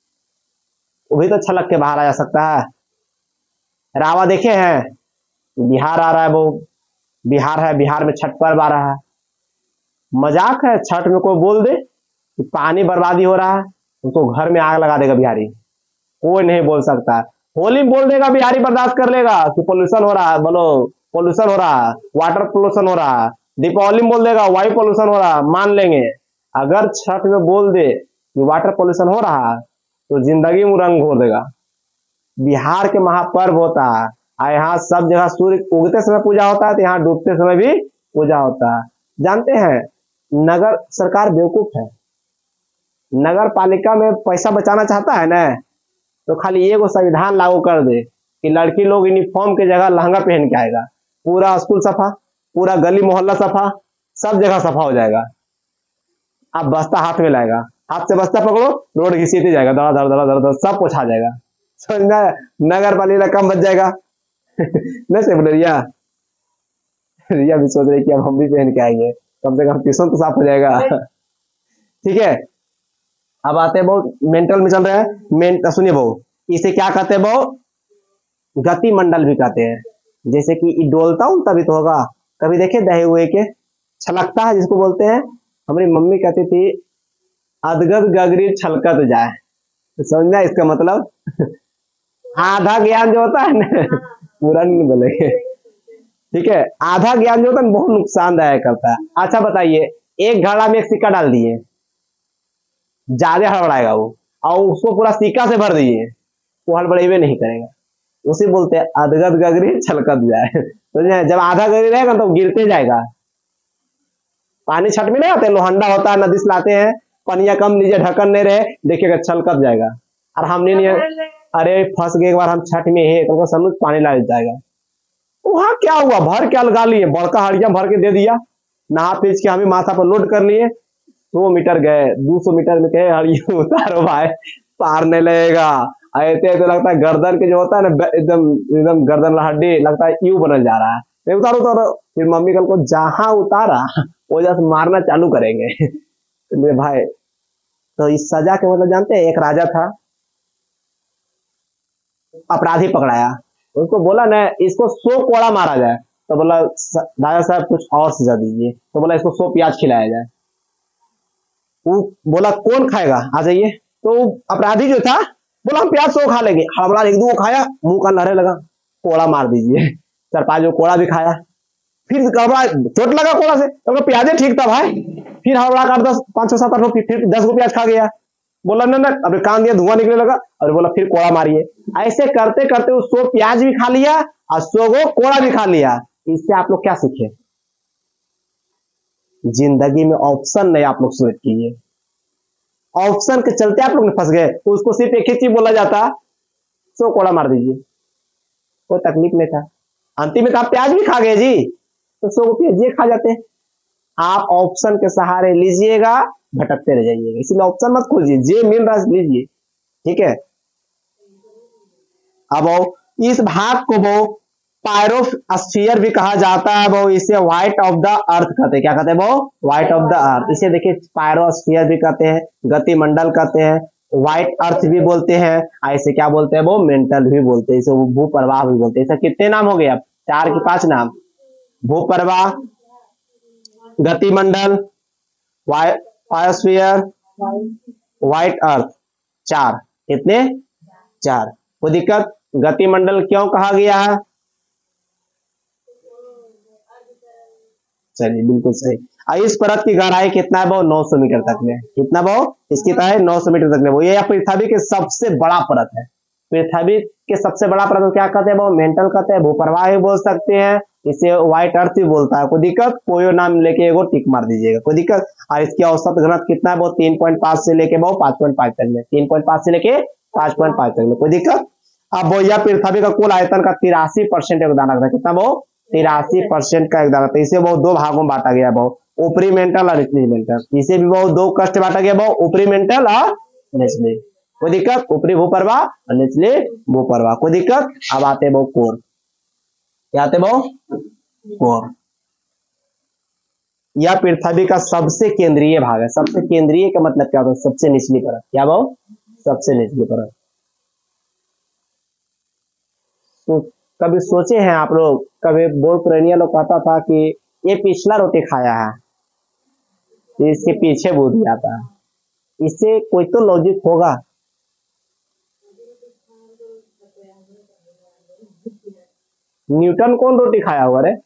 वो भी तो छलक के बाहर आ जा सकता है। रावा देखे हैं? बिहार आ रहा है, वो बिहार है, बिहार में छठ पर्व आ रहा है। मजाक है? छठ में कोई बोल दे कि पानी बर्बादी हो रहा है, उसको घर में आग लगा देगा बिहारी। कोई नहीं बोल सकता। होली में बोल देगा बिहारी, बर्दाश्त कर लेगा कि पोल्यूशन हो रहा है, बोलो पोल्यूशन हो रहा है, वाटर पोल्यूशन हो रहा है। दीपावली में बोल देगा वायु पोल्यूशन हो रहा है, मान लेंगे। अगर छठ में बोल दे कि वाटर पोल्यूशन हो रहा है तो जिंदगी में रंग घोर देगा। बिहार के महापर्व होता है, यहाँ सब जगह सूर्य उगते समय पूजा होता है, तो यहाँ डूबते समय भी पूजा होता है। जानते हैं, नगर सरकार बेवकूफ है। नगर पालिका में पैसा बचाना चाहता है ना, तो खाली ये वो संविधान लागू कर दे कि लड़की लोग यूनिफॉर्म की जगह लहंगा पहन के आएगा, पूरा स्कूल सफा, पूरा गली मोहल्ला सफा, सब जगह सफा हो जाएगा। आप बस्ता हाथ में लाएगा, हाथ से बस्ता पकड़ो, रोड घिसीते जाएगा, दड़ा दड़ा दड़ा दड़ा सब पोछा जाएगा। समझना? नगर पालिका कम बच जाएगा। नहीं से बोले रिया भी सोच रही कि अब हम भी पहन के आएंगे, कम से कम ट्यूशन तो साफ हो जाएगा। ठीक है, अब आते हैं बहुत मेंटल में चल रहे हैं। सुनिए बहु, इसे क्या कहते हैं बहु? गति मंडल भी कहते हैं। जैसे कि डोलता उलता भी तो होगा, कभी देखे दहे हुए के छलकता है जिसको बोलते हैं। हमारी मम्मी कहती थी अदगद गगरी छलकत जाए, तो समझना इसका मतलब। आधा ज्ञान जो होता है ना, पूरा नहीं बोलेंगे। ठीक है, आधा ज्ञान जो होता है बहुत नुकसानदायक करता है। अच्छा बताइए, एक घड़ा में एक सिक्का डाल दिए, ज्यादा हड़बड़ाएगा वो, और उसको पूरा सिक्का से भर दिए, वो हड़बड़ेबे नहीं करेगा। उसे बोलते हैं अदगद गगरी छलकत जाए। तो जब आधा गगरी रहेगा तो गिरते जाएगा। पानी छठ में नहीं आते, लोहंडा होता है, नदी से लाते हैं, पनिया कम लीजिए, ढक्कन नहीं रहे, देखिएगा छलकत जाएगा। और हमने नहीं, अरे फंस गए एक बार हम छठ में है, तुमको समझ पानी ला जाएगा। वहां क्या हुआ, भर के लगा लिए, बड़का हड़िया भर के दे दिया, नहा पीछ के हमें माथा पर लोड कर लिए, 100 मीटर गए, 200 मीटर में कहे हड़िया उतारो भाई, पार नहीं लगेगा। ऐसे तो लगता है गर्दन के जो होता है ना, एकदम एकदम गर्दन हड्डी लगता है यू बनल जा रहा है, नहीं उतारो उतारो। फिर मम्मी कल को जहां उतारा वो जैसे मारना चालू करेंगे। तो मेरे भाई, तो इस सजा के मतलब जानते हैं, एक राजा था, अपराधी पकड़ाया, उसको बोला ना इसको 100 कोड़ा मारा जाए, तो बोला राजा साहब कुछ और सजा दीजिए, तो बोला इसको 100 प्याज खिलाया जाए। वो बोला कौन खाएगा, आ जाइए। तो अपराधी जो था बोला हम प्याज 100 खा लेंगे, हड़बड़ा एक दो खाया, मुंह का लहरे लगा, कोड़ा मार दीजिए। 4-5 जो कोड़ा भी खाया, फिर गड़बड़ा, चोट लगा कोड़ा से, तो प्याजे ठीक था भाई, फिर हड़बड़ा कर 10 5 6 7 8 फिर 10 गो प्याज खा गया। बोला ना ना, अभी कान दिया धुआं निकलने लगा, और बोला फिर कोड़ा मारिए। ऐसे करते करते वो 100 प्याज भी खा लिया और 100 गो कोड़ा भी खा लिया। इससे आप लोग क्या सीखे, जिंदगी में ऑप्शन नहीं आप लोग सिलेक्ट कीजिए। ऑप्शन के चलते आप लोग ने फंस गए, तो उसको सिर्फ एक ही चीज बोला जाता, 100 कोड़ा मार दीजिए, कोई तकलीफ नहीं था। अंतिम में तो आप प्याज भी खा गए जी, तो 100 प्याज ये खा जाते। आप ऑप्शन के सहारे लीजिएगा, भटकते रह जाइएगा, इसलिए ऑप्शन मत खोजिए, जे मिल रहा है लीजिए, ठीक है। अब इस भाग को वो पायरोस्फीयर भी कहा जाता है, वो इसे व्हाइट ऑफ द अर्थ कहते हैं। क्या कहते हैं वो, व्हाइट ऑफ द अर्थ। इसे देखिए पायरोस्फीयर भी कहते हैं, गतिमंडल कहते हैं, व्हाइट अर्थ भी बोलते हैं, ऐसे क्या बोलते हैं वो, मेंटल भी बोलते हैं, इसे भूप्रवाह भी बोलते हैं। इसे कितने नाम हो गए अब, 4 के 5 नाम, भूप्रवाह, गतिमंडल, बायोस्फीयर, व्हाइट अर्थ, 4, कितने 4। कोई दिक्कत, गतिमंडल क्यों कहा गया है, चलिए बिल्कुल सही। इस परत की गहराई कितना है वो, 900 मीटर तक में, कितना वो, इसकी है 900 मीटर तक में। वो ये पृथ्वी के सबसे बड़ा परत है, पृथ्वी के सबसे बड़ा परत को क्या कहते हैं वो, मेंटल कहते हैं, भूप्रवाह भी बोल सकते हैं, इसे व्हाइट अर्थ भी बोलता है। कोई दिक्कत, कोई नाम लेके एगो टिक मार दीजिएगा, कोई दिक्कत। और इसकी औसत घनत्व कितना है वो, 3.5 से लेके वो 5.5 तक में, 3.5 से लेके 5.5 तक में, कोई दिक्कत। अब वो यह पृथ्वी का कुल आयतन का 83% योगदान रखता है, कितना वो, 83% का योगदान रखता है। इसे वो 2 भागों में बांटा गया, वो ऊपरी मेंटल और निचली मेंटल। इसे भी वो 2 कष्ट बांटा गया, वो ऊपरी मेंटल और निचली, कोई दिक्कत। ऊपरी भूप्रवाह और निचले भूप्रवाह, कोई दिक्कत। अब आते वो कोर, क्या आते वो, कोर। यह पृथ्वी का सबसे केंद्रीय भाग है। सबसे केंद्रीय का मतलब क्या होता है, सबसे निचली परत, क्या वो, सबसे निचली परत। तो कभी सोचे हैं आप लोग, कभी बहुत पुरानिया लोग कहता था कि ये पिछला रोटी खाया है, तो इसके पीछे बुद्धि आता है, इससे कोई तो लॉजिक होगा। न्यूटन कौन रोटी खाया होगा रे,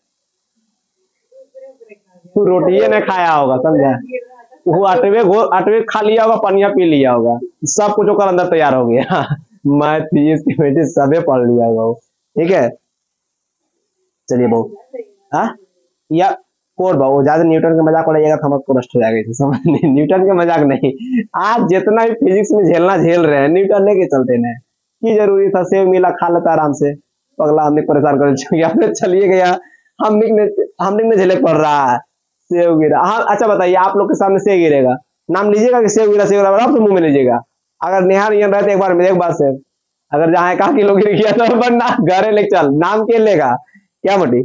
तू रोटी ने खाया होगा, समझा, वो अटवे खा लिया होगा, पनिया पी लिया होगा, सब कुछ होकर अंदर तैयार हो गया। मैथ फिजिक्स केमिस्ट्री सबे पढ़ लिया होगा, ठीक है। चलिए बहु या कोड बहु ज्यादा न्यूटन का मजाक उड़ाइएगा तो हमको नष्ट हो जाएगा, समझ नहीं, न्यूटन का मजाक नहीं। आज जितना भी फिजिक्स में झेलना झेल रहे हैं, न्यूटन लेके चलते हैं, की जरूरी था, सेव मिला खा लेता आराम से, पगला हमने परेशान कर चलिए गया, हमने में झेले पड़ रहा है, सेव गिरा। हाँ अच्छा बताइए, आप लोग के सामने सेव गिरेगा, नाम लीजिएगा कि सेव गिरा, सेव गिरा, आप तो मुंह में लीजिएगा। अगर निहार ये रहते एक बार से, अगर जहाँ 1 किलो गिर गया तो बनना घरे लेके चल, नाम के लेगा क्या मटी,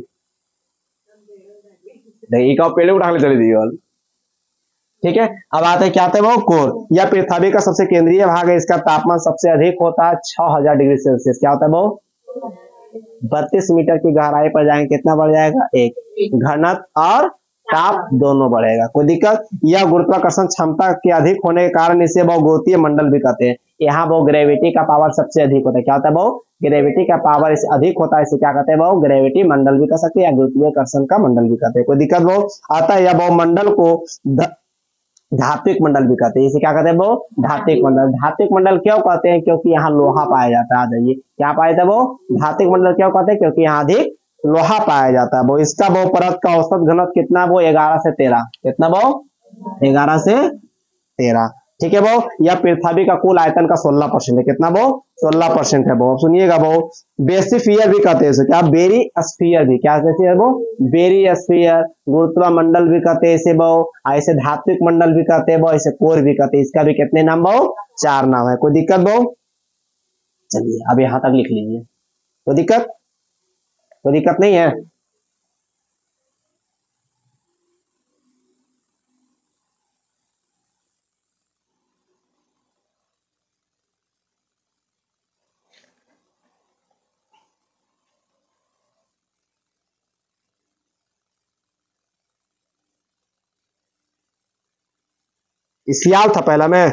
पहले उठा ले चली दी, ठीक है। अब आते हैं क्या आते हैं वो, कोर। यह पृथ्वी का सबसे केंद्रीय भाग है, इसका तापमान सबसे अधिक होता है 6000 डिग्री सेल्सियस। क्या होता है वो, 32 मीटर की गहराई पर जाएंगे, कितना बढ़ जाएगा, 1 घनत्व और ताप दोनों बढ़ेगा, कोई दिक्कत। यह गुरुत्वाकर्षण क्षमता के अधिक होने के कारण इसे बहुगोतीय मंडल भी कहते हैं। यहाँ वो ग्रेविटी का पावर सबसे अधिक होता है, क्या होता है वो, ग्रेविटी का पावर इसे अधिक होता है, इसे क्या कहते हैं वो, ग्रेविटी मंडल भी कह सकते हैं या गुरुत्वाकर्षण का मंडल भी कहते हैं, कोई दिक्कत। वो आता है या वो मंडल को धात्विक मंडल भी कहते हैं, इसे क्या कहते हैं वो, धात्विक मंडल। धात्विक मंडल क्यों कहते हैं, क्योंकि यहाँ लोहा पाया जाता है। आ जाइए, क्या पाया जाता है वो, धात्विक मंडल क्यों कहते हैं, क्योंकि यहाँ अधिक लोहा पाया जाता है। वो इसका वो परत का औसत घनत्व कितना, वो 11 से 13, कितना वो, 11 से 13। ठीक है वो, या पृथ्वी का कुल आयतन का 16% है। कितना वो? 16% है वो। सुनिएगा वो, बेसिफियर भी कहते हैं इसे, क्या? बेरी स्फीयर भी, क्या कहते हैं वो? Berry sphere. गुरुत्वा मंडल भी कहते हैं इसे वो, ऐसे धात्विक मंडल भी कहते हैं वो, ऐसे कोर भी कहते हैं। इसका भी कितने नाम वो? 4 नाम है। कोई दिक्कत वो? चलिए अब यहां तक लिख लीजिए। कोई दिक्कत? कोई दिक्कत नहीं है? सियाल था पहला में,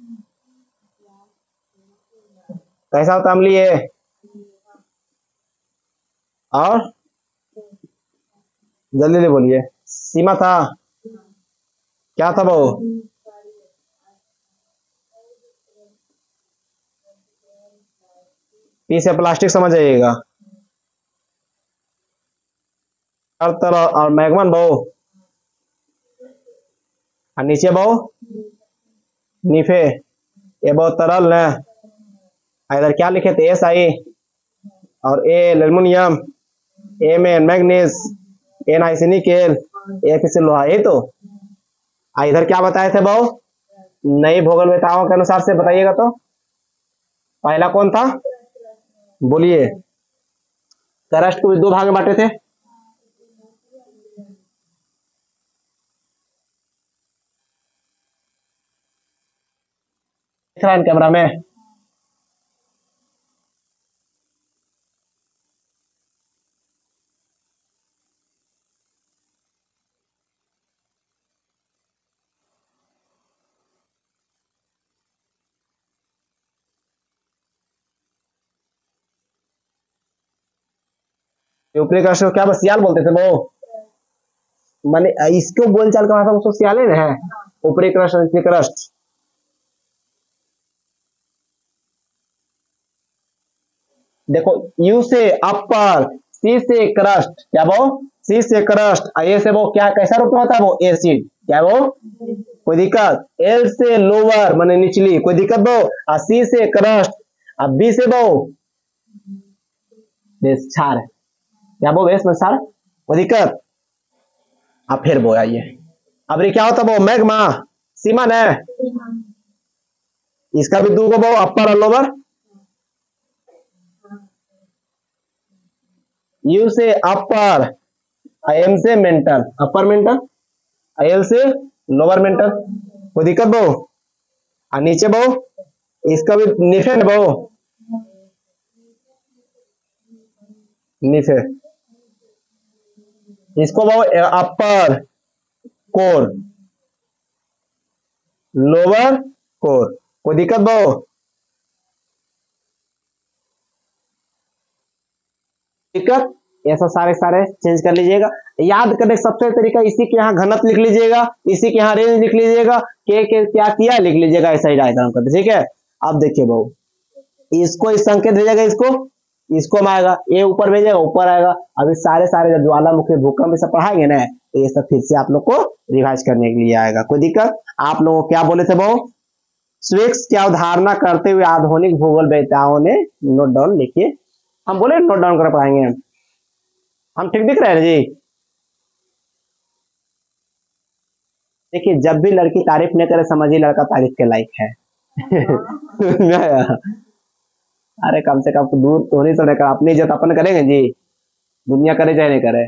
कैसा होता अम्लीय? और जल्दी से बोलिए। सीमा था, क्या था वो? पी से प्लास्टिक समझ जाइएगा। हर तरह और मैगमन बो, और नीचे बो नीफे, ये बहुत तरल है। इधर क्या लिखे थे? एस आई, और ए एल्युमिनियम, ए में मैग्नीज, एन आई से निकेल, ए से लोहा। ये तो इधर क्या बताए थे बो? नई भूगोलवेताओं के अनुसार से बताइएगा तो। पहला कौन था? बोलिए। क्रस्ट को 2 भाग में बांटे थे। दिख रहा है कैमरा में? ऊपरी क्रस्ट को क्या सियाल बोलते थे वो? माने इसको बोलचाल का भाषा उसको सियाल ही ना है। ऊपरी क्रस्ट, नीचे क्रस्ट। देखो, यू से अपर, सी से क्रस्ट, क्या वो? सी से क्रस्ट, ए से वो क्या, कैसा रूप में होता है वो? एसिड, क्या वो? कोई दिक्कत? एल से लोअर माने निचली, कोई दिक्कत वो? और सी से क्रस्ट, अब बी से वो क्षार, क्या वो? बेस में क्षार, कोई दिक्कत? अब फिर वो आइए, अब ये क्या होता है वो? मैग्मा। सीमा है, इसका भी 2 वो अपर और लोअर। यू से अपर, एम से मेंटल, अपर मेंटल, एल से लोअर मेंटल, कोई दिक्कत बो? और नीचे बो, इसका भी निफे बो, निफे। इसको बो अपर कोर, लोअर कोर, कोई दिक्कत बो? दिक्कत? ऐसा सारे चेंज कर लीजिएगा। याद करने सबसे तरीका, इसी के यहाँ घनत्व लिख लीजिएगा, इसी के यहाँ रेंज लिख लीजिएगा, के क्या किया लिख लीजिएगा, ऐसा ही डायग्राम करते। ठीक है, अब देखिए बहु, इसको इस संकेत भेजेगा, इसको में आएगा, ये ऊपर भेजेगा, ऊपर आएगा। अभी सारे जब ज्वालामुखी भूकंप सब पढ़ाएंगे ना, तो ये सब फिर से आप लोग को रिवाइज करने के लिए आएगा। कोई दिक्कत? आप लोगों को क्या बोले थे बहु? स्विक्स की अवधारणा करते हुए आधुनिक भूगोलवेताओं ने, नोट डाउन लिखिए, हम बोले नोट डाउन कर पाएंगे हम। ठीक दिख रहे हैं जी? देखिए, जब भी लड़की तारीफ नहीं करे समझिए लड़का तारीफ के लायक है। अरे कम से कम दूर तो नहीं तो कर, अपनी इज्जत अपन करेंगे जी, दुनिया करे चाहे नहीं करे।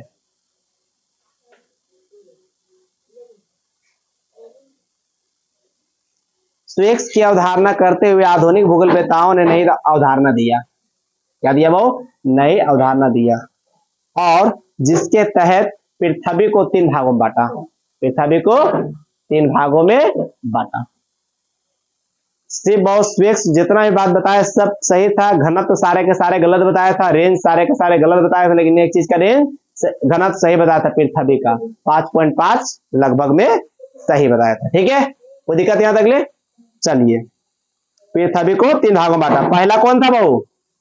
स्विक्स की अवधारणा करते हुए आधुनिक भूगोलवेताओं ने नई अवधारणा दिया। क्या दिया वो? नई अवधारणा दिया, और जिसके तहत पृथ्वी को 3 भागों में बांटा। पृथ्वी को 3 भागों में बांटा। सिर्फ स्विक्स जितना भी बात बताया सब सही था। घनत्व सारे के सारे गलत बताया था, रेंज सारे के सारे गलत बताया था, लेकिन एक चीज का रेंज, घनत्व सही बताया था पृथ्वी का, 5.5 लगभग में सही बताया था। ठीक है, कोई दिक्कत यहां तक ले? चलिए, पृथ्वी को 3 भागों में बांटा। पहला कौन था बहु?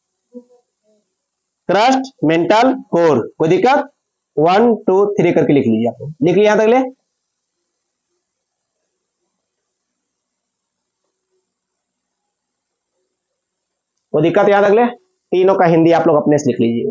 Crust, mantle, core. कोई दिक्कत? 1 2 3 करके लिख लीजिए। आपको लिख लिया यहां तक ले? वो दिक्कत याद रख ले, तीनों का हिंदी आप लोग अपने से लिख लीजिए।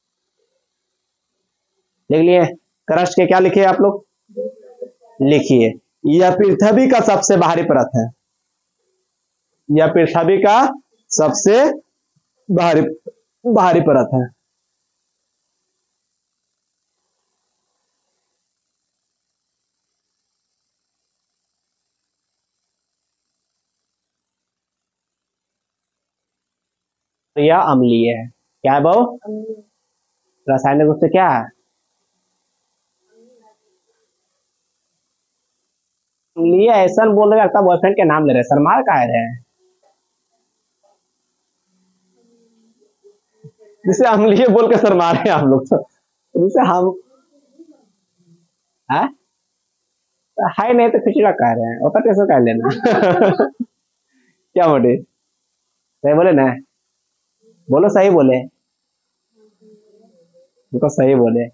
लिख लिए? क्रस्ट के क्या लिखे आप लोग? लिखिए, यह पृथ्वी का सबसे बाहरी परत है। यह पृथ्वी का सबसे बाहरी परत है। यह अम्लीय है। क्या है वो? रासायनिक रूप से क्या है? अम्लीय। ऐसा बोल रहे, लगता बॉयफ्रेंड के नाम ले रहे, शर्मा का है रहे, जिसे अम्लीय बोल के शर्मा रहे हैं आप लोग तो। जिसे हम है नहीं तो पिछड़ा कह रहे हैं, होता कैसे कह लेना। क्या बोले? सही बोले ना? बोलो सही बोले, तो सही बोले।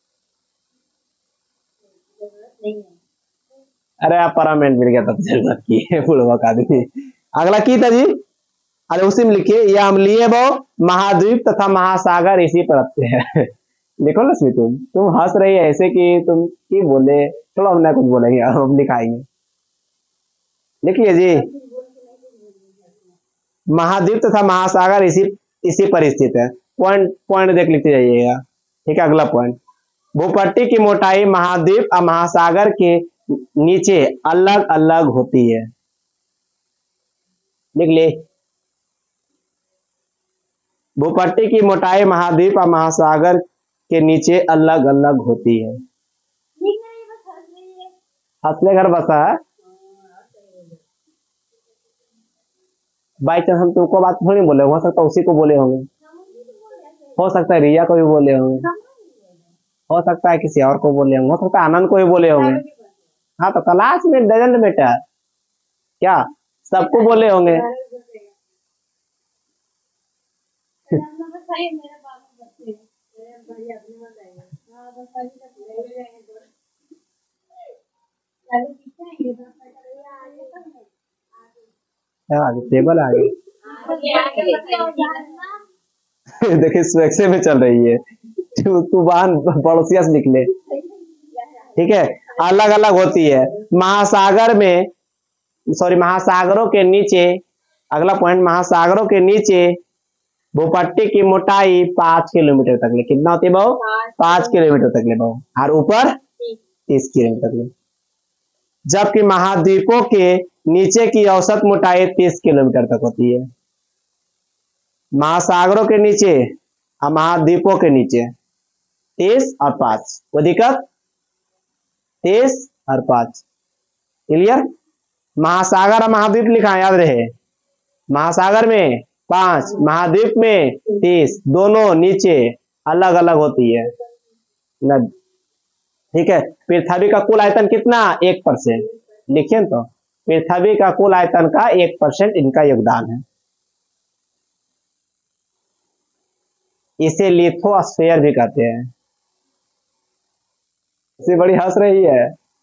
अरे आप परमानेंट मिल गया तब जरूरत की है बुढ़वा आदमी। अगला की था जी? अरे उसी में लिखिए, यह अम्लीय वो महाद्वीप तथा महासागर इसी परत पे है। देखो लक्ष्मी, तुम हंस रही है ऐसे कि तुम की बोले, चलो हम ना कुछ बोलेंगे, हम लिखाएंगे। लिखिए जी, महाद्वीप तथा महासागर इसी पर स्थित है। पॉइंट पॉइंट देख लिखते जाइएगा। ठीक है, अगला पॉइंट, भूपट्टी की मोटाई महाद्वीप और महासागर के नीचे अलग अलग होती है। लिख ले, भूपट्टी की मोटाई महाद्वीप और महासागर के नीचे अलग अलग होती है। हंसले घर बसा है। बाई चांस हम तुमको बात थोड़ी बोले, हो सकता है उसी को बोले होंगे, हो सकता है रिया को भी बोले होंगे, हो सकता है किसी और को बोले होंगे, हो सकता है आनंद को भी बोले होंगे। हाँ तो क्लास में डजन बेटा क्या सबको बोले होंगे। टेबल आ गई। देखिए स्वेक्से में चल रही है, तू बहन पड़ोसिया से लिख ले। ठीक है, अलग अलग होती है। महासागर में, सॉरी, महासागरों के नीचे, अगला पॉइंट, महासागरों के नीचे भूपट्टी की मोटाई 5 किलोमीटर तक ले। कितना होती है बहू? 5 किलोमीटर तक ले बहू, और ऊपर 30 किलोमीटर तक ले। जबकि महाद्वीपों के नीचे की औसत मोटाई 30 किलोमीटर तक होती है। महासागरों के नीचे और महाद्वीपों के नीचे 30 और 5, वो दिक्कत 30 और 5। क्लियर? महासागर और महाद्वीप लिखा याद रहे, महासागर में 5, महाद्वीप में 30, दोनों नीचे अलग अलग होती है। ठीक है, पृथ्वी का कुल आयतन कितना? 1%। लिखिए तो, पृथ्वी का कुल आयतन का 1% इनका योगदान है। इसे लिथोस्फीयर भी कहते हैं। इसे बड़ी हंस रही है।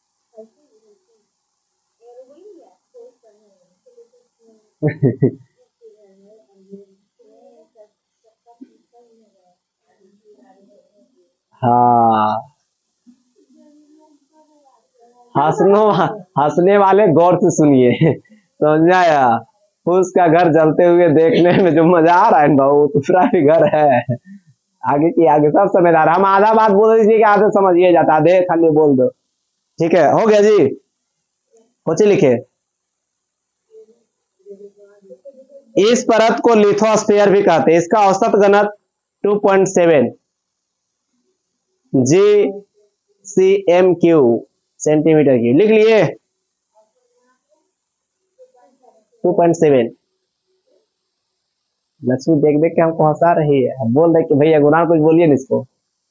हाँ, हंसने वाले गौर से सुनिए, समझ आया? उसका घर जलते हुए देखने में जो मजा आ रहा है भाऊ, दूसरा भी घर है। आगे की आगे सब समझदार, हम आधा बात बोल दीजिए कि आधे समझिए जाता, आधे खाली बोल दो। ठीक है, हो गया जी? कुछ लिखे, इस परत को लिथोस्फीयर भी कहते हैं। इसका औसत घनत्व 2.7 GCm³ सेंटीमीटर क्यूब। लिख लिए 2.7। लक्ष्मी देख देख के हमको हंसा रही है, अब बोल रहे कि भैया गुनाह कुछ बोलिए न इसको।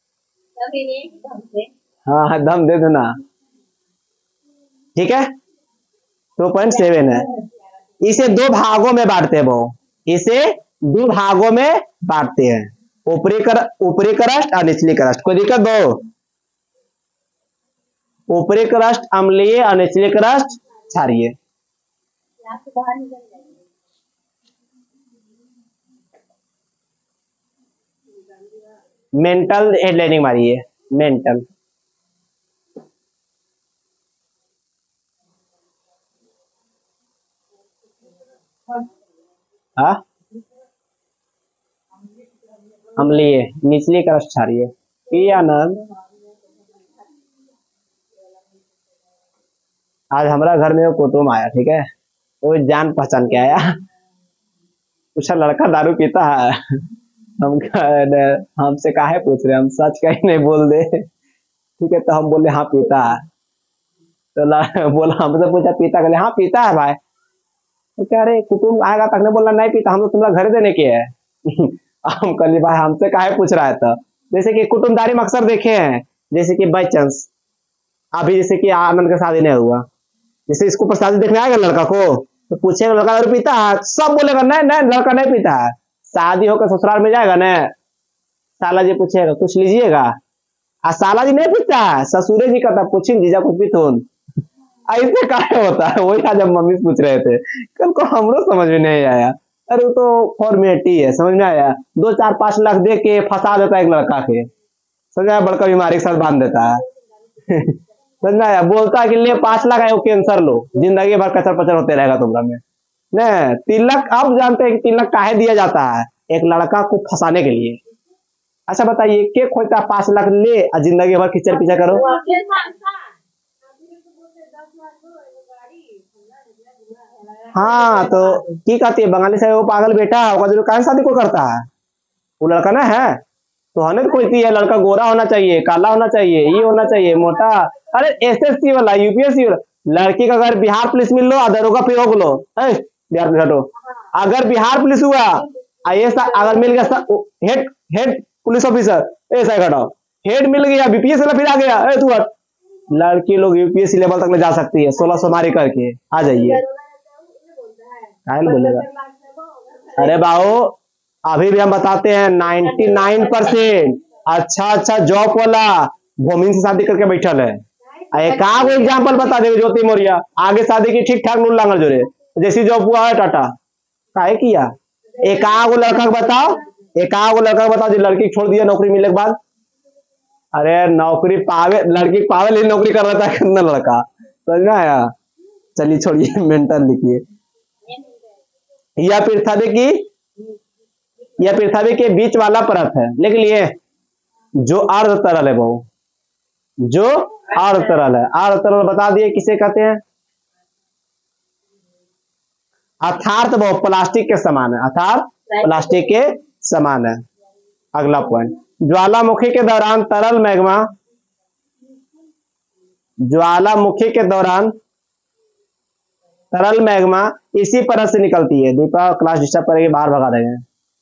हाँ दम दे देना। ठीक है, 2.7 है। इसे 2 भागों में बांटते हैं वो, इसे 2 भागों में बांटते हैं, ऊपरी क्रस्ट और निचली क्रस्ट। कोई दिक्कत दो? ऊपरी क्रस्ट अम्लीय और निचली क्रस्ट क्षारीय। मेंटल हेडलाइनिंग मारिए, मेंटल। हाँ, अम्लीय, निचली का रस क्षारीय। ये आनंद, आज हमारा घर में वो कुटुम्ब आया, ठीक है, वो जान पहचान के आया, उसका लड़का दारू पीता है। हम हमसे काहे पूछ रहे, हम सच कहीं नहीं बोल दे, ठीक है, तो हम बोले हाँ पीता है। तो बोला, हमसे पूछा पीता, कहले हाँ पीता है भाई। तो कह रहे कुटुम्ब आएगा तक ने बोला नहीं पीता, हम तो तुम्हारा घर देने के है। हम कहली भाई हमसे काहे पूछ रहा है, तो जैसे कि कुटुम्बदारी में अक्सर देखे हैं, जैसे कि बाई चांस अभी जैसे कि आनंद का शादी नहीं हुआ, जैसे इसको पर शादी देखने आएगा लड़का को, तो पूछेगा लड़का दारू पीता है, सब बोलेगा नहीं नहीं लड़का नहीं पीता है। शादी होकर ससुराल में जाएगा ना, साला जी पूछेगा कुछ लीजिएगा, आ साला जी नहीं पीता है, ससुरे जी कहता पूछी जीजा कुछ भी तो ऐसे काहे होता है। वही आज जब मम्मी से पूछ रहे थे, कल को हमरो समझ में नहीं आया। अरे वो तो फॉर्मेलिटी है, समझ में आया, 2 4 5 लाख दे के फंसा देता है एक लड़का के, समझ में आया, बड़का बीमारी के साथ बांध देता है। समझ में आया, बोलता है कि ले 5 लाख आए कैंसर लो, जिंदगी भर कचर पचर होते रहेगा तुमरा में। नहीं 3 लाख, आप जानते हैं कि 3 लाख काहे दिया जाता है, एक लड़का को फंसाने के लिए। अच्छा बताइए के खोजता है 5 लाख ले और जिंदगी भर किचर पीछा करो। हाँ तो की कहती है बंगाली से, वो पागल बेटा है, काहे शादी को करता है, वो लड़का ना है तो हमें कोई है, लड़का गोरा होना चाहिए, काला होना चाहिए, ये होना चाहिए, मोटा। अरे एसएससी वाला, यूपीएससी वाला, लड़की का अगर बिहार पुलिस मिल लो, दरोगा फिर हो लो, बिहार पुलिस हटो, अगर बिहार पुलिस हुआ आईएएस अगर मिल गया, हेड हेड पुलिस ऑफिसर ऐसा घटाओ, हेड मिल गया बीपीएस वाला फिर आ गया, तू हट। लड़की लोग यूपीएससी लेवल तक में जा सकती है, 1600 मारी करके आ जाइए। बोलेगा अरे बाबू अभी भी हम बताते हैं 99% अच्छा जॉब वाला भूमि से शादी करके बैठल है। एक आगो एग्जाम्पल बता दे ज्योति मौर्य, आगे शादी की ठीक ठाक नूर लांगल जोरे, जैसी जॉब हुआ है टाटा काहे किया। एक आगो लड़का को बताओ, एक आगो लड़का को बताओ जो लड़की छोड़ दिया नौकरी मिलने के बाद। अरे नौकरी पावे, लड़की पावे लिए नौकरी कर रहा था कितना लड़का, समझ में आया। चलिए छोड़िए, मेंटल लिखिए। यह पृथ्वी की, यह पृथ्वी के बीच वाला परत है, लिख लिए, जो अर्ध तरल है, बहु जो अर्ध तरल है। अर्ध तरल बता दिए किसे कहते हैं, अर्थात बहु प्लास्टिक के समान है, अर्थात प्लास्टिक के समान है। अगला पॉइंट, ज्वालामुखी के दौरान तरल मैग्मा, ज्वालामुखी के दौरान तरल मैग्मा इसी परत से निकलती है। दीपा क्लास डिस्टर्ब करेगी, बाहर भगा देंगे,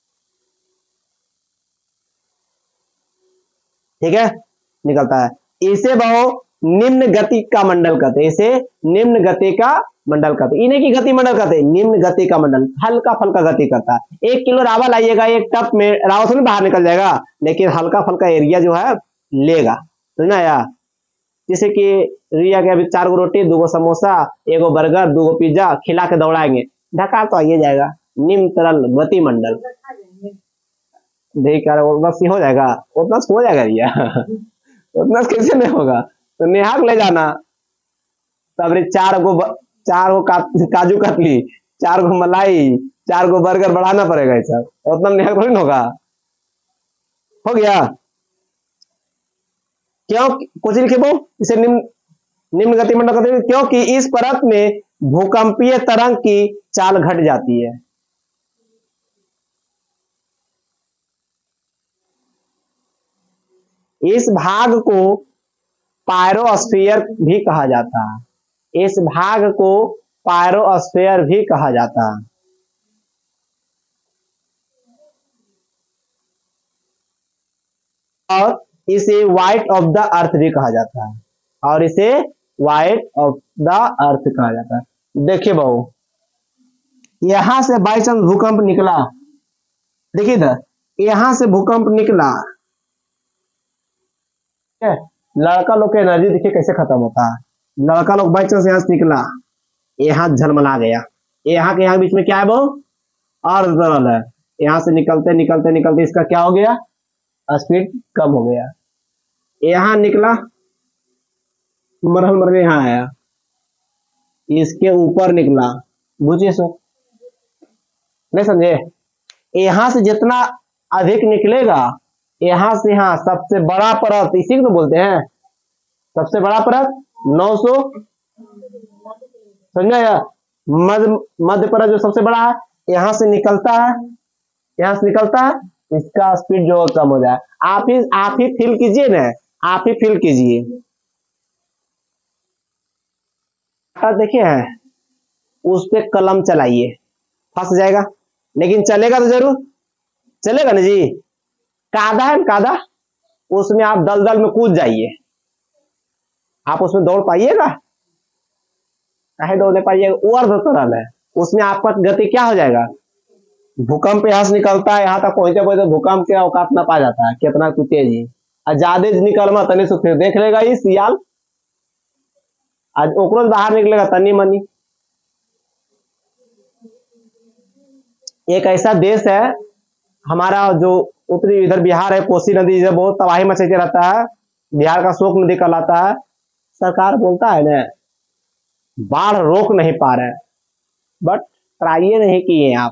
ठीक है, निकलता है। इसे बहु निम्न गति का मंडल कहते हैं, इसे निम्न गति का मंडल कहते हैं, इन्हें की गति मंडल कहते हैं, निम्न गति का मंडल, हल्का फल्का गति करता है। 1 किलो रावा लाइएगा, एक टप में रावा से बाहर निकल जाएगा, लेकिन हल्का फल्का एरिया जो है लेगा, समझ आया। जैसे कि रिया के अभी 4 गो रोटी, 2 गो समोसा, 1 गो बर्गर, 2 गो पिज्जा खिला के दौड़ाएंगे, ढका तो आइए जाएगा, निम्न तरल गति मंडल। देख उतना हो जाएगा, उतना हो जाएगा रिया। उतना कैसे नहीं होगा, तो नेहाक ले जाना, तब 4 गो काजू कतली, 4 गो मलाई, 4 गो बर्गर बढ़ाना पड़ेगा, ऐसा उतना नेहाक थोड़ी ना होगा। हो गया, क्यों कुछ लिखे वो इसे निम्न गति मंडल कहते हैं, क्योंकि इस परत में भूकंपीय तरंग की चाल घट जाती है। इस भाग को पायरोस्फीयर भी कहा जाता है, इस भाग को पायरोस्फीयर भी कहा जाता है। और इसे व्हाइट ऑफ द अर्थ भी कहा जाता है, और इसे व्हाइट ऑफ द अर्थ कहा जाता है। देखिए बहू, यहां से बाई चांस भूकंप निकला, देखिए इधर यहां से भूकंप निकला, लड़का लोग की एनर्जी देखिए कैसे खत्म होता है। लड़का लोग बाई चांस यहां से निकला, यहाँ झलमला गया, यहाँ के यहाँ बीच में क्या है वो अर्ध तरल है, यहाँ से निकलते निकलते निकलते इसका क्या हो गया, स्पीड कम हो गया। यहाँ निकला, मरहल मरने यहाँ आया, इसके ऊपर निकला, बुझिए सर, नहीं समझे? यहाँ से जितना अधिक निकलेगा, यहाँ से यहाँ सबसे बड़ा परत, इसी को तो बोलते हैं सबसे बड़ा परत 900, समझा या? मध्य परत जो सबसे बड़ा है, यहाँ से निकलता है, यहाँ से निकलता है, इसका स्पीड जो कम हो जाए। आप ही फील कीजिए ना, आप ही फील कीजिए। देखिए है, उस पे कलम चलाइए, फंस जाएगा, लेकिन चलेगा तो जरूर, चलेगा ना जी। कादा है कादा, उसमें आप दलदल में कूद जाइए, आप उसमें दौड़ पाइएगा? काहे दौड़ने पाइएगा? वो अर्ध तरल है, उसमें आपका गति क्या हो जाएगा? भूकंप यहाँ से निकलता है, यहाँ तक पहुंचे पहुंचे भूकंप के औकात ना पा जाता है, कितना तेजी। ज्यादा निकलमा तनी से फिर देख लेगा ई सियाल, आज ओकरो बाहर निकलेगा तनी मनी। एक ऐसा देश है हमारा जो उत्तरी इधर बिहार है, कोसी नदी जो बहुत तबाही मचाते रहता है, बिहार का शोक नदी कहलाता है। सरकार बोलता है ना बाढ़ रोक नहीं पा रहे, बट ट्राई नहीं किए आप।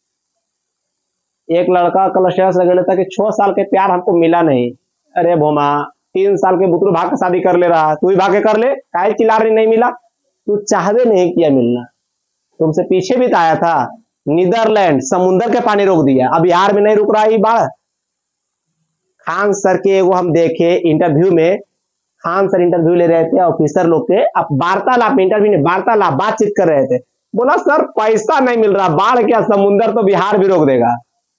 एक लड़का कल स्टेटस लगा लेता कि 6 साल के प्यार हमको मिला नहीं। अरे भोमा, 3 साल के बुतरू भाग के शादी कर ले रहा, तू ही भाग के कर ले, काहे चिल्ला रही नहीं मिला? तू चाहवे नहीं किया मिलना, तुमसे पीछे भी तो आया था। नीदरलैंड समुद्र के पानी रोक दिया, अब बिहार में नहीं रुक रहा है बाढ़। खान सर के वो हम देखे इंटरव्यू में, खान सर इंटरव्यू ले रहे थे ऑफिसर लोग के, अब वार्तालाप, इंटरव्यू नहीं वार्तालाप, बातचीत कर रहे थे। बोला सर पैसा नहीं मिल रहा, बाढ़ क्या समुद्र तो बिहार भी रोक देगा।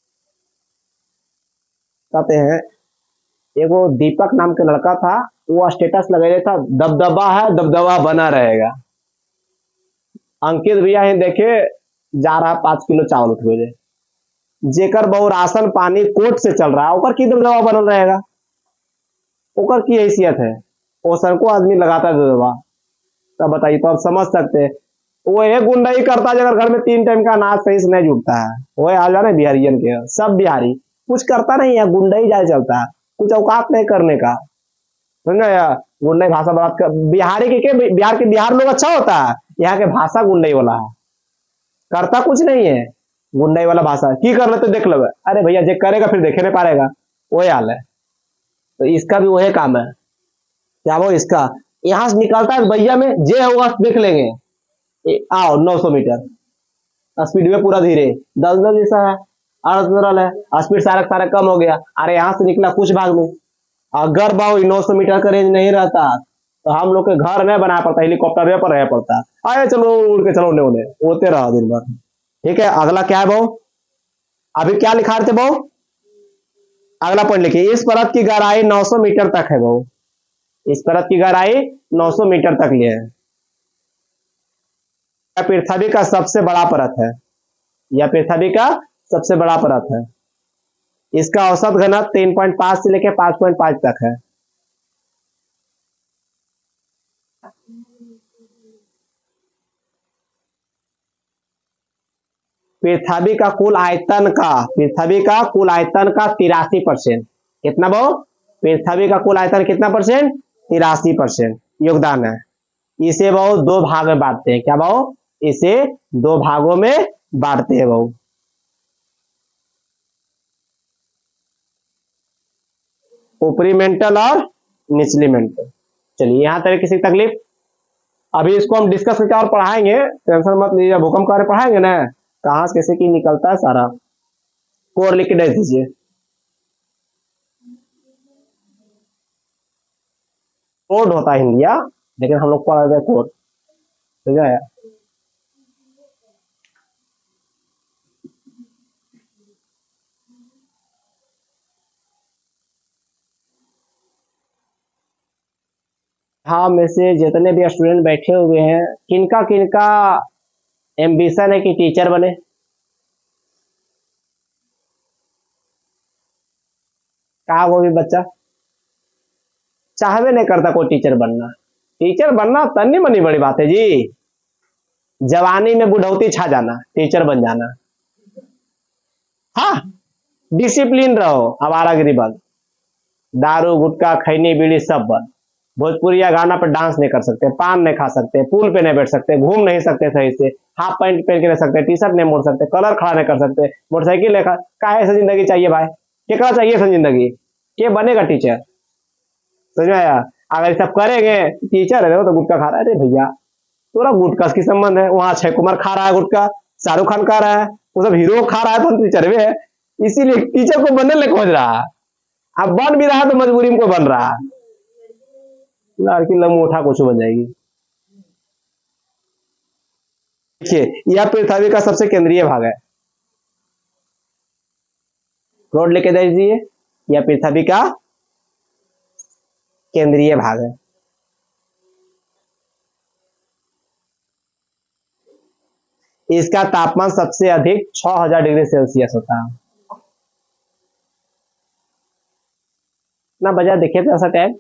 कहते हैं एगो दीपक नाम के लड़का था, वो स्टेटस लगाया था दबदबा है दबदबा बना रहेगा। अंकित भैया ही देखे जा रहा 5 किलो चावल उठ गए, जेकर बहु राशन पानी कोर्ट से चल रहा है, ओकर की दबदबा बनल रहेगा, ओकर की हैसियत है? ओसन को आदमी लगाता है दबदबा, तब बताइए, तो आप समझ सकते हैं। वो एक गुंडा ही करता है, अगर घर में 3 टाइम का अनाज सही से नहीं जुटता है। वो हाल जाने बिहारियन के, सब बिहारी कुछ करता नहीं है, गुंडा ही जाए चलता है, कुछ औकात नहीं करने का, समझा या? गुंडा भाषा बात कर, बिहार लोग अच्छा होता है, यहाँ के भाषा गुंडई वाला है, करता कुछ नहीं है, गुंडई वाला भाषा की कर लेते देख लो। अरे भैया जे करेगा फिर देखे नहीं पाएगा, वही हाल है। तो इसका भी वही काम है, क्या वो इसका यहाँ से निकलता है भैया में जे होगा देख लेंगे। आओ 900 मीटर स्पीड में पूरा धीरे, दलदल जैसा है, अर्धरल है, स्पीड सारा कम हो गया। अरे यहाँ से निकला कुछ भाग में, अगर बाबू 900 मीटर का रेंज नहीं रहता तो हम लोग के घर नहीं बनाया पड़ता, हेलीकॉप्टर पर रह पड़ता। आए चलो उड़ के चलो उन्हें होते रहा दिन भर। ठीक है, अगला क्या है बहु? अभी क्या लिखा रहे थे बहु? अगला पॉइंट लिखिए, इस परत की गहराई 900 मीटर तक है बहु, इस परत की गहराई 900 मीटर तक लिए है। पृथ्वी का सबसे बड़ा परत है, यह पृथ्वी का सबसे बड़ा परत है। इसका औसत घनत्व 3.5 से लेकर 5.5 तक है। पृथ्वी का कुल आयतन का 83%, कितना बहु? पृथ्वी का कुल आयतन कितना परसेंट? 83% योगदान है। इसे बहु 2 भाग में बांटते हैं, क्या बहु? इसे 2 भागों में बांटते हैं बहु। ऊपरी मेंटल और निचली मेंटल। चलिए यहां तक किसी तकलीफ? अभी इसको हम डिस्कस करके और पढ़ाएंगे, टेंशन मत लीजिए। भूकंप के बारे में पढ़ाएंगे ना, कहां से कैसे की निकलता है सारा, कोर लिख के दे दीजिए। कोड होता है हिंदिया, लेकिन हम लोग पढ़ रहे कोड, ठीक है? हाँ, में से जितने भी स्टूडेंट बैठे हुए हैं, किनका किनका एम्बिशन है कि टीचर बने? कहा वो भी बच्चा चाहवे नहीं करता कोई टीचर बनना। टीचर बनना तन्नी मनी बड़ी बात है जी, जवानी में बुढ़ौती छा जाना, टीचर बन जाना। हाँ, डिसिप्लिन रहो, आवारागिरी बंद। दारू गुटखा खैनी बीड़ी सब बंद। भोजपुरिया गाना पर डांस नहीं कर सकते, पान नहीं खा सकते, पुल पे नहीं बैठ सकते, घूम नहीं सकते सही से, हाफ पैंट पहन के नहीं सकते, टी शर्ट नहीं मोड़ सकते, कलर खड़ा नहीं कर सकते, मोटरसाइकिल लेकर का ऐसा जिंदगी चाहिए भाई? क्या चाहिए ऐसा जिंदगी? ये बनेगा टीचर? समझ में आया? अगर सब करेंगे टीचर है तो गुटखा खा रहा है, अरे भैया थोड़ा गुटखा की संबंध है? वहां अक्षय कुमार खा रहा है गुटखा, शाहरुख खान खा रहा है, वो सब हीरो खा रहा है तो टीचर भी है, इसीलिए टीचर को बनने नहीं खोज रहा है। अब बन भी रहा है तो मजबूरी में कोई बन रहा है। लड़की लंगोटा कुछ बन जाएगी। देखिए यह पृथ्वी का सबसे केंद्रीय भाग है। रोड लेके दे दीजिए, यह पृथ्वी का केंद्रीय भाग है। इसका तापमान सबसे अधिक 6000 डिग्री सेल्सियस होता है। ना बजा देखिए तो ऐसा टाइम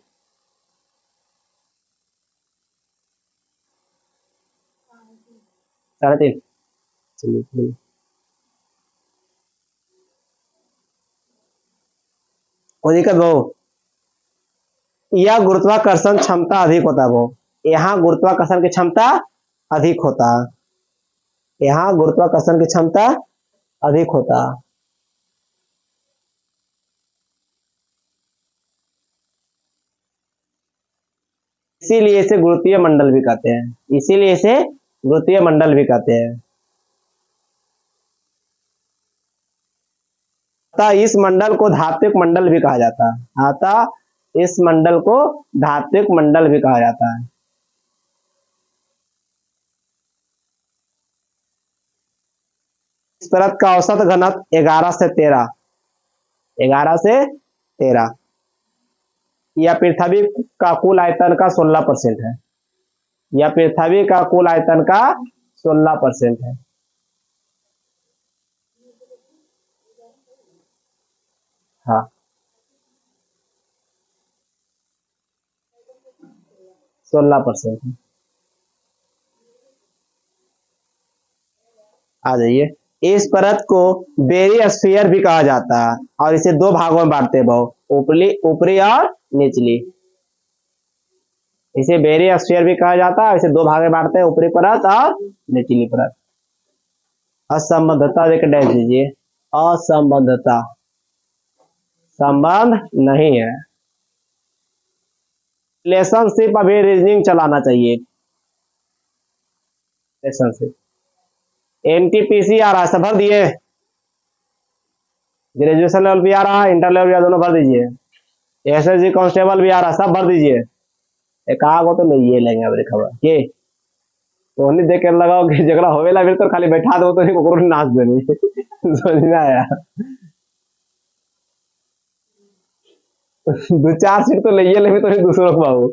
3:30। चलिए चलिए, कोई दिक्कत बहु? यह गुरुत्वाकर्षण क्षमता अधिक होता है वो, यहाँ गुरुत्वाकर्षण की क्षमता अधिक होता है, यहाँ गुरुत्वाकर्षण की क्षमता अधिक होता है। इसीलिए इसे गुरुत्वीय मंडल भी कहते हैं, इसीलिए इसे गुरुत्वीय मंडल भी कहते हैं। अतः इस मंडल को धात्विक मंडल भी कहा जाता है, अतः इस मंडल को धात्विक मंडल भी कहा जाता है। इस परत का औसत घनत्व 11 से 13, 11 से 13। यह पृथ्वी का कुल आयतन का 16% है, यह पृथ्वी का कुल आयतन का 16% है। हाँ 16% है। आ जाइए, इस परत को बेरिस्फीयर भी कहा जाता है और इसे दो भागों में बांटते हैं बहु, ऊपरी और निचली। इसे बेरिस्फीयर भी कहा जाता है, इसे दो भाग में बांटते हैं, ऊपरी परत और निचली परत। असंबद्धता देकर डैश दीजिए, असंबद्धता, संबंध नहीं है। रिलेशनशिप अभी रीजनिंग चलाना चाहिए। रिलेशनशिप एनटीपीसी आ रहा है, सब भर दिए, ग्रेजुएशन लेवल भी आ रहा है, इंटर लेवल भी, दोनों भर दीजिए। एसएसजी कांस्टेबल भी आ रहा है, सब भर दीजिए। एक आगो तो नहीं ये लेंगे अबरी खबर के तो नहीं देख कर लगाओ कि झगड़ा होवेला फिर तो खाली बैठा दो तो नहीं नाच देनी। समझ में आया? 2-4 सीट तो ले ले तो दूसरों को बाबू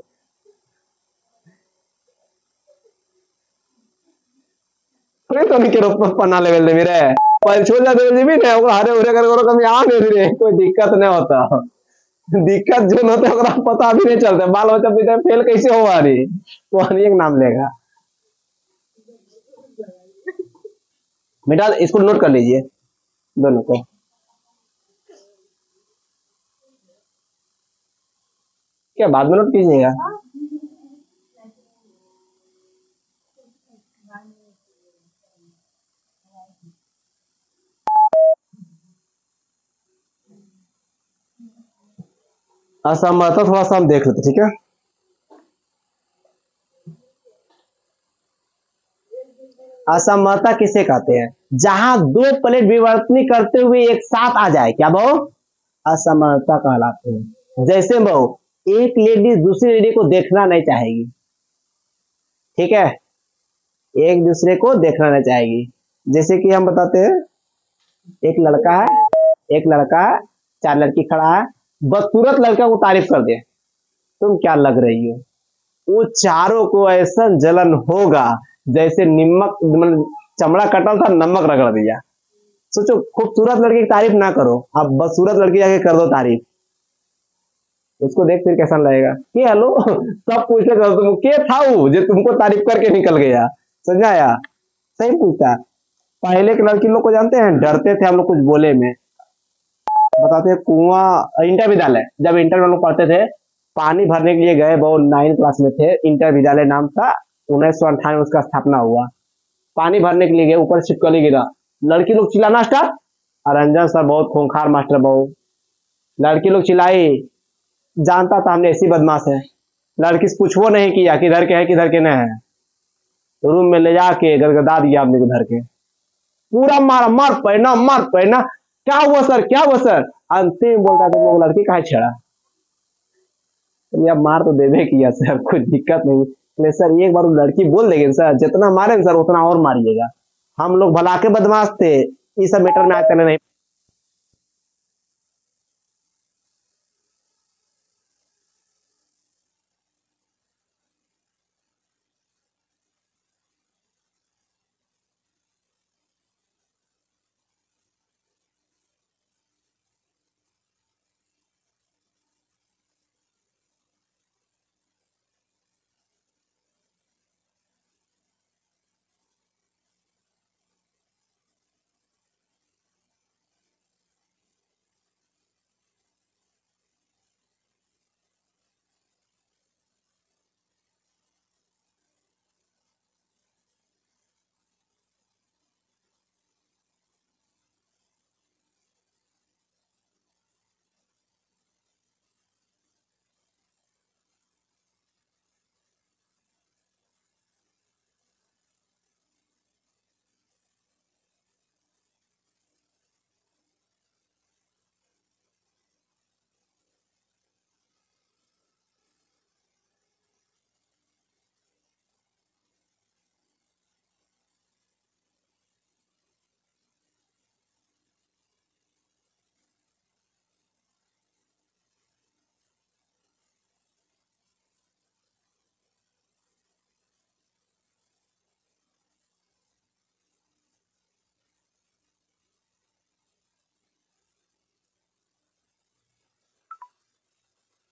तो नहीं के पन्ना लेवल दे मेरे पर छोड़ जा दे भी नहीं ओकरा हरे उरे कर कभी आ नहीं रे, कोई दिक्कत नहीं होता। दिक्कत जो होता है ओकरा पता भी नहीं चलता, बाल बच्चा पिता फेल कैसे हो आ रही वो एक नाम लेगा। बेटा इसको नोट कर लीजिए दोनों को। क्या बाद में नोट कीजिएगा? असमर्थ थोड़ा सा हम देख लेते, ठीक है। असमर्थता किसे कहते हैं? जहां दो प्लेट विवर्तनी करते हुए एक साथ आ जाए, क्या बहु? असमर्थता कहलाते हैं। जैसे बहु एक लेडी दूसरी लेडी को देखना नहीं चाहेगी, ठीक है, एक दूसरे को देखना नहीं चाहेगी। जैसे कि हम बताते हैं, एक लड़का है, एक लड़का है, 4 लड़की खड़ा है, बस तुरंत लड़का को तारीफ कर दे, तुम क्या लग रही हो, वो चारों को ऐसा जलन होगा जैसे नमक, चमड़ा कटल था नमक रगड़ दिया। सोचो खूबसूरत लड़की की तारीफ ना करो, आप बदसूरत लड़की जाके कर दो तारीफ, उसको देख फिर कैसा लगेगा कि हेलो सब पूछेगा तुम के था वो जो तुमको तारीफ करके निकल गया। समझ आया? सही पूछा। पहले के लड़की लोग को जानते हैं डरते थे हम लोग कुछ बोले में, बताते हैं कुआं इंटर विद्यालय, जब इंटर में हम लोग पढ़ते थे पानी भरने के लिए गए, वो 9 क्लास में थे, इंटर विद्यालय नाम था, 1998 उसका स्थापना हुआ। पानी भरने के लिए गए, ऊपर छिपकली गिरा, लड़की लोग चिल्लाना स्टार्ट, और रंजन सर बहुत खूंखार मास्टर बहु, लड़की लोग चिल्लाई, जानता था हमने ऐसी बदमाश है, लड़की से पूछवो नहीं किया किधर के है किधर के नहीं है, रूम में ले जाके गदगदा दिया हमने को धर के, पूरा मारा, मार पहना, क्या हुआ सर क्या हुआ सर, अंतिम बोलता था वो लड़की कहा छेड़ा, अब मार तो देवे किया सर, कोई दिक्कत नहीं, ले सर एक बार वो लड़की बोल देगी सर, जितना मारे सर उतना और मारिएगा, हम लोग भला के बदमाश थे, इस सब मैटर में आज करने नहीं।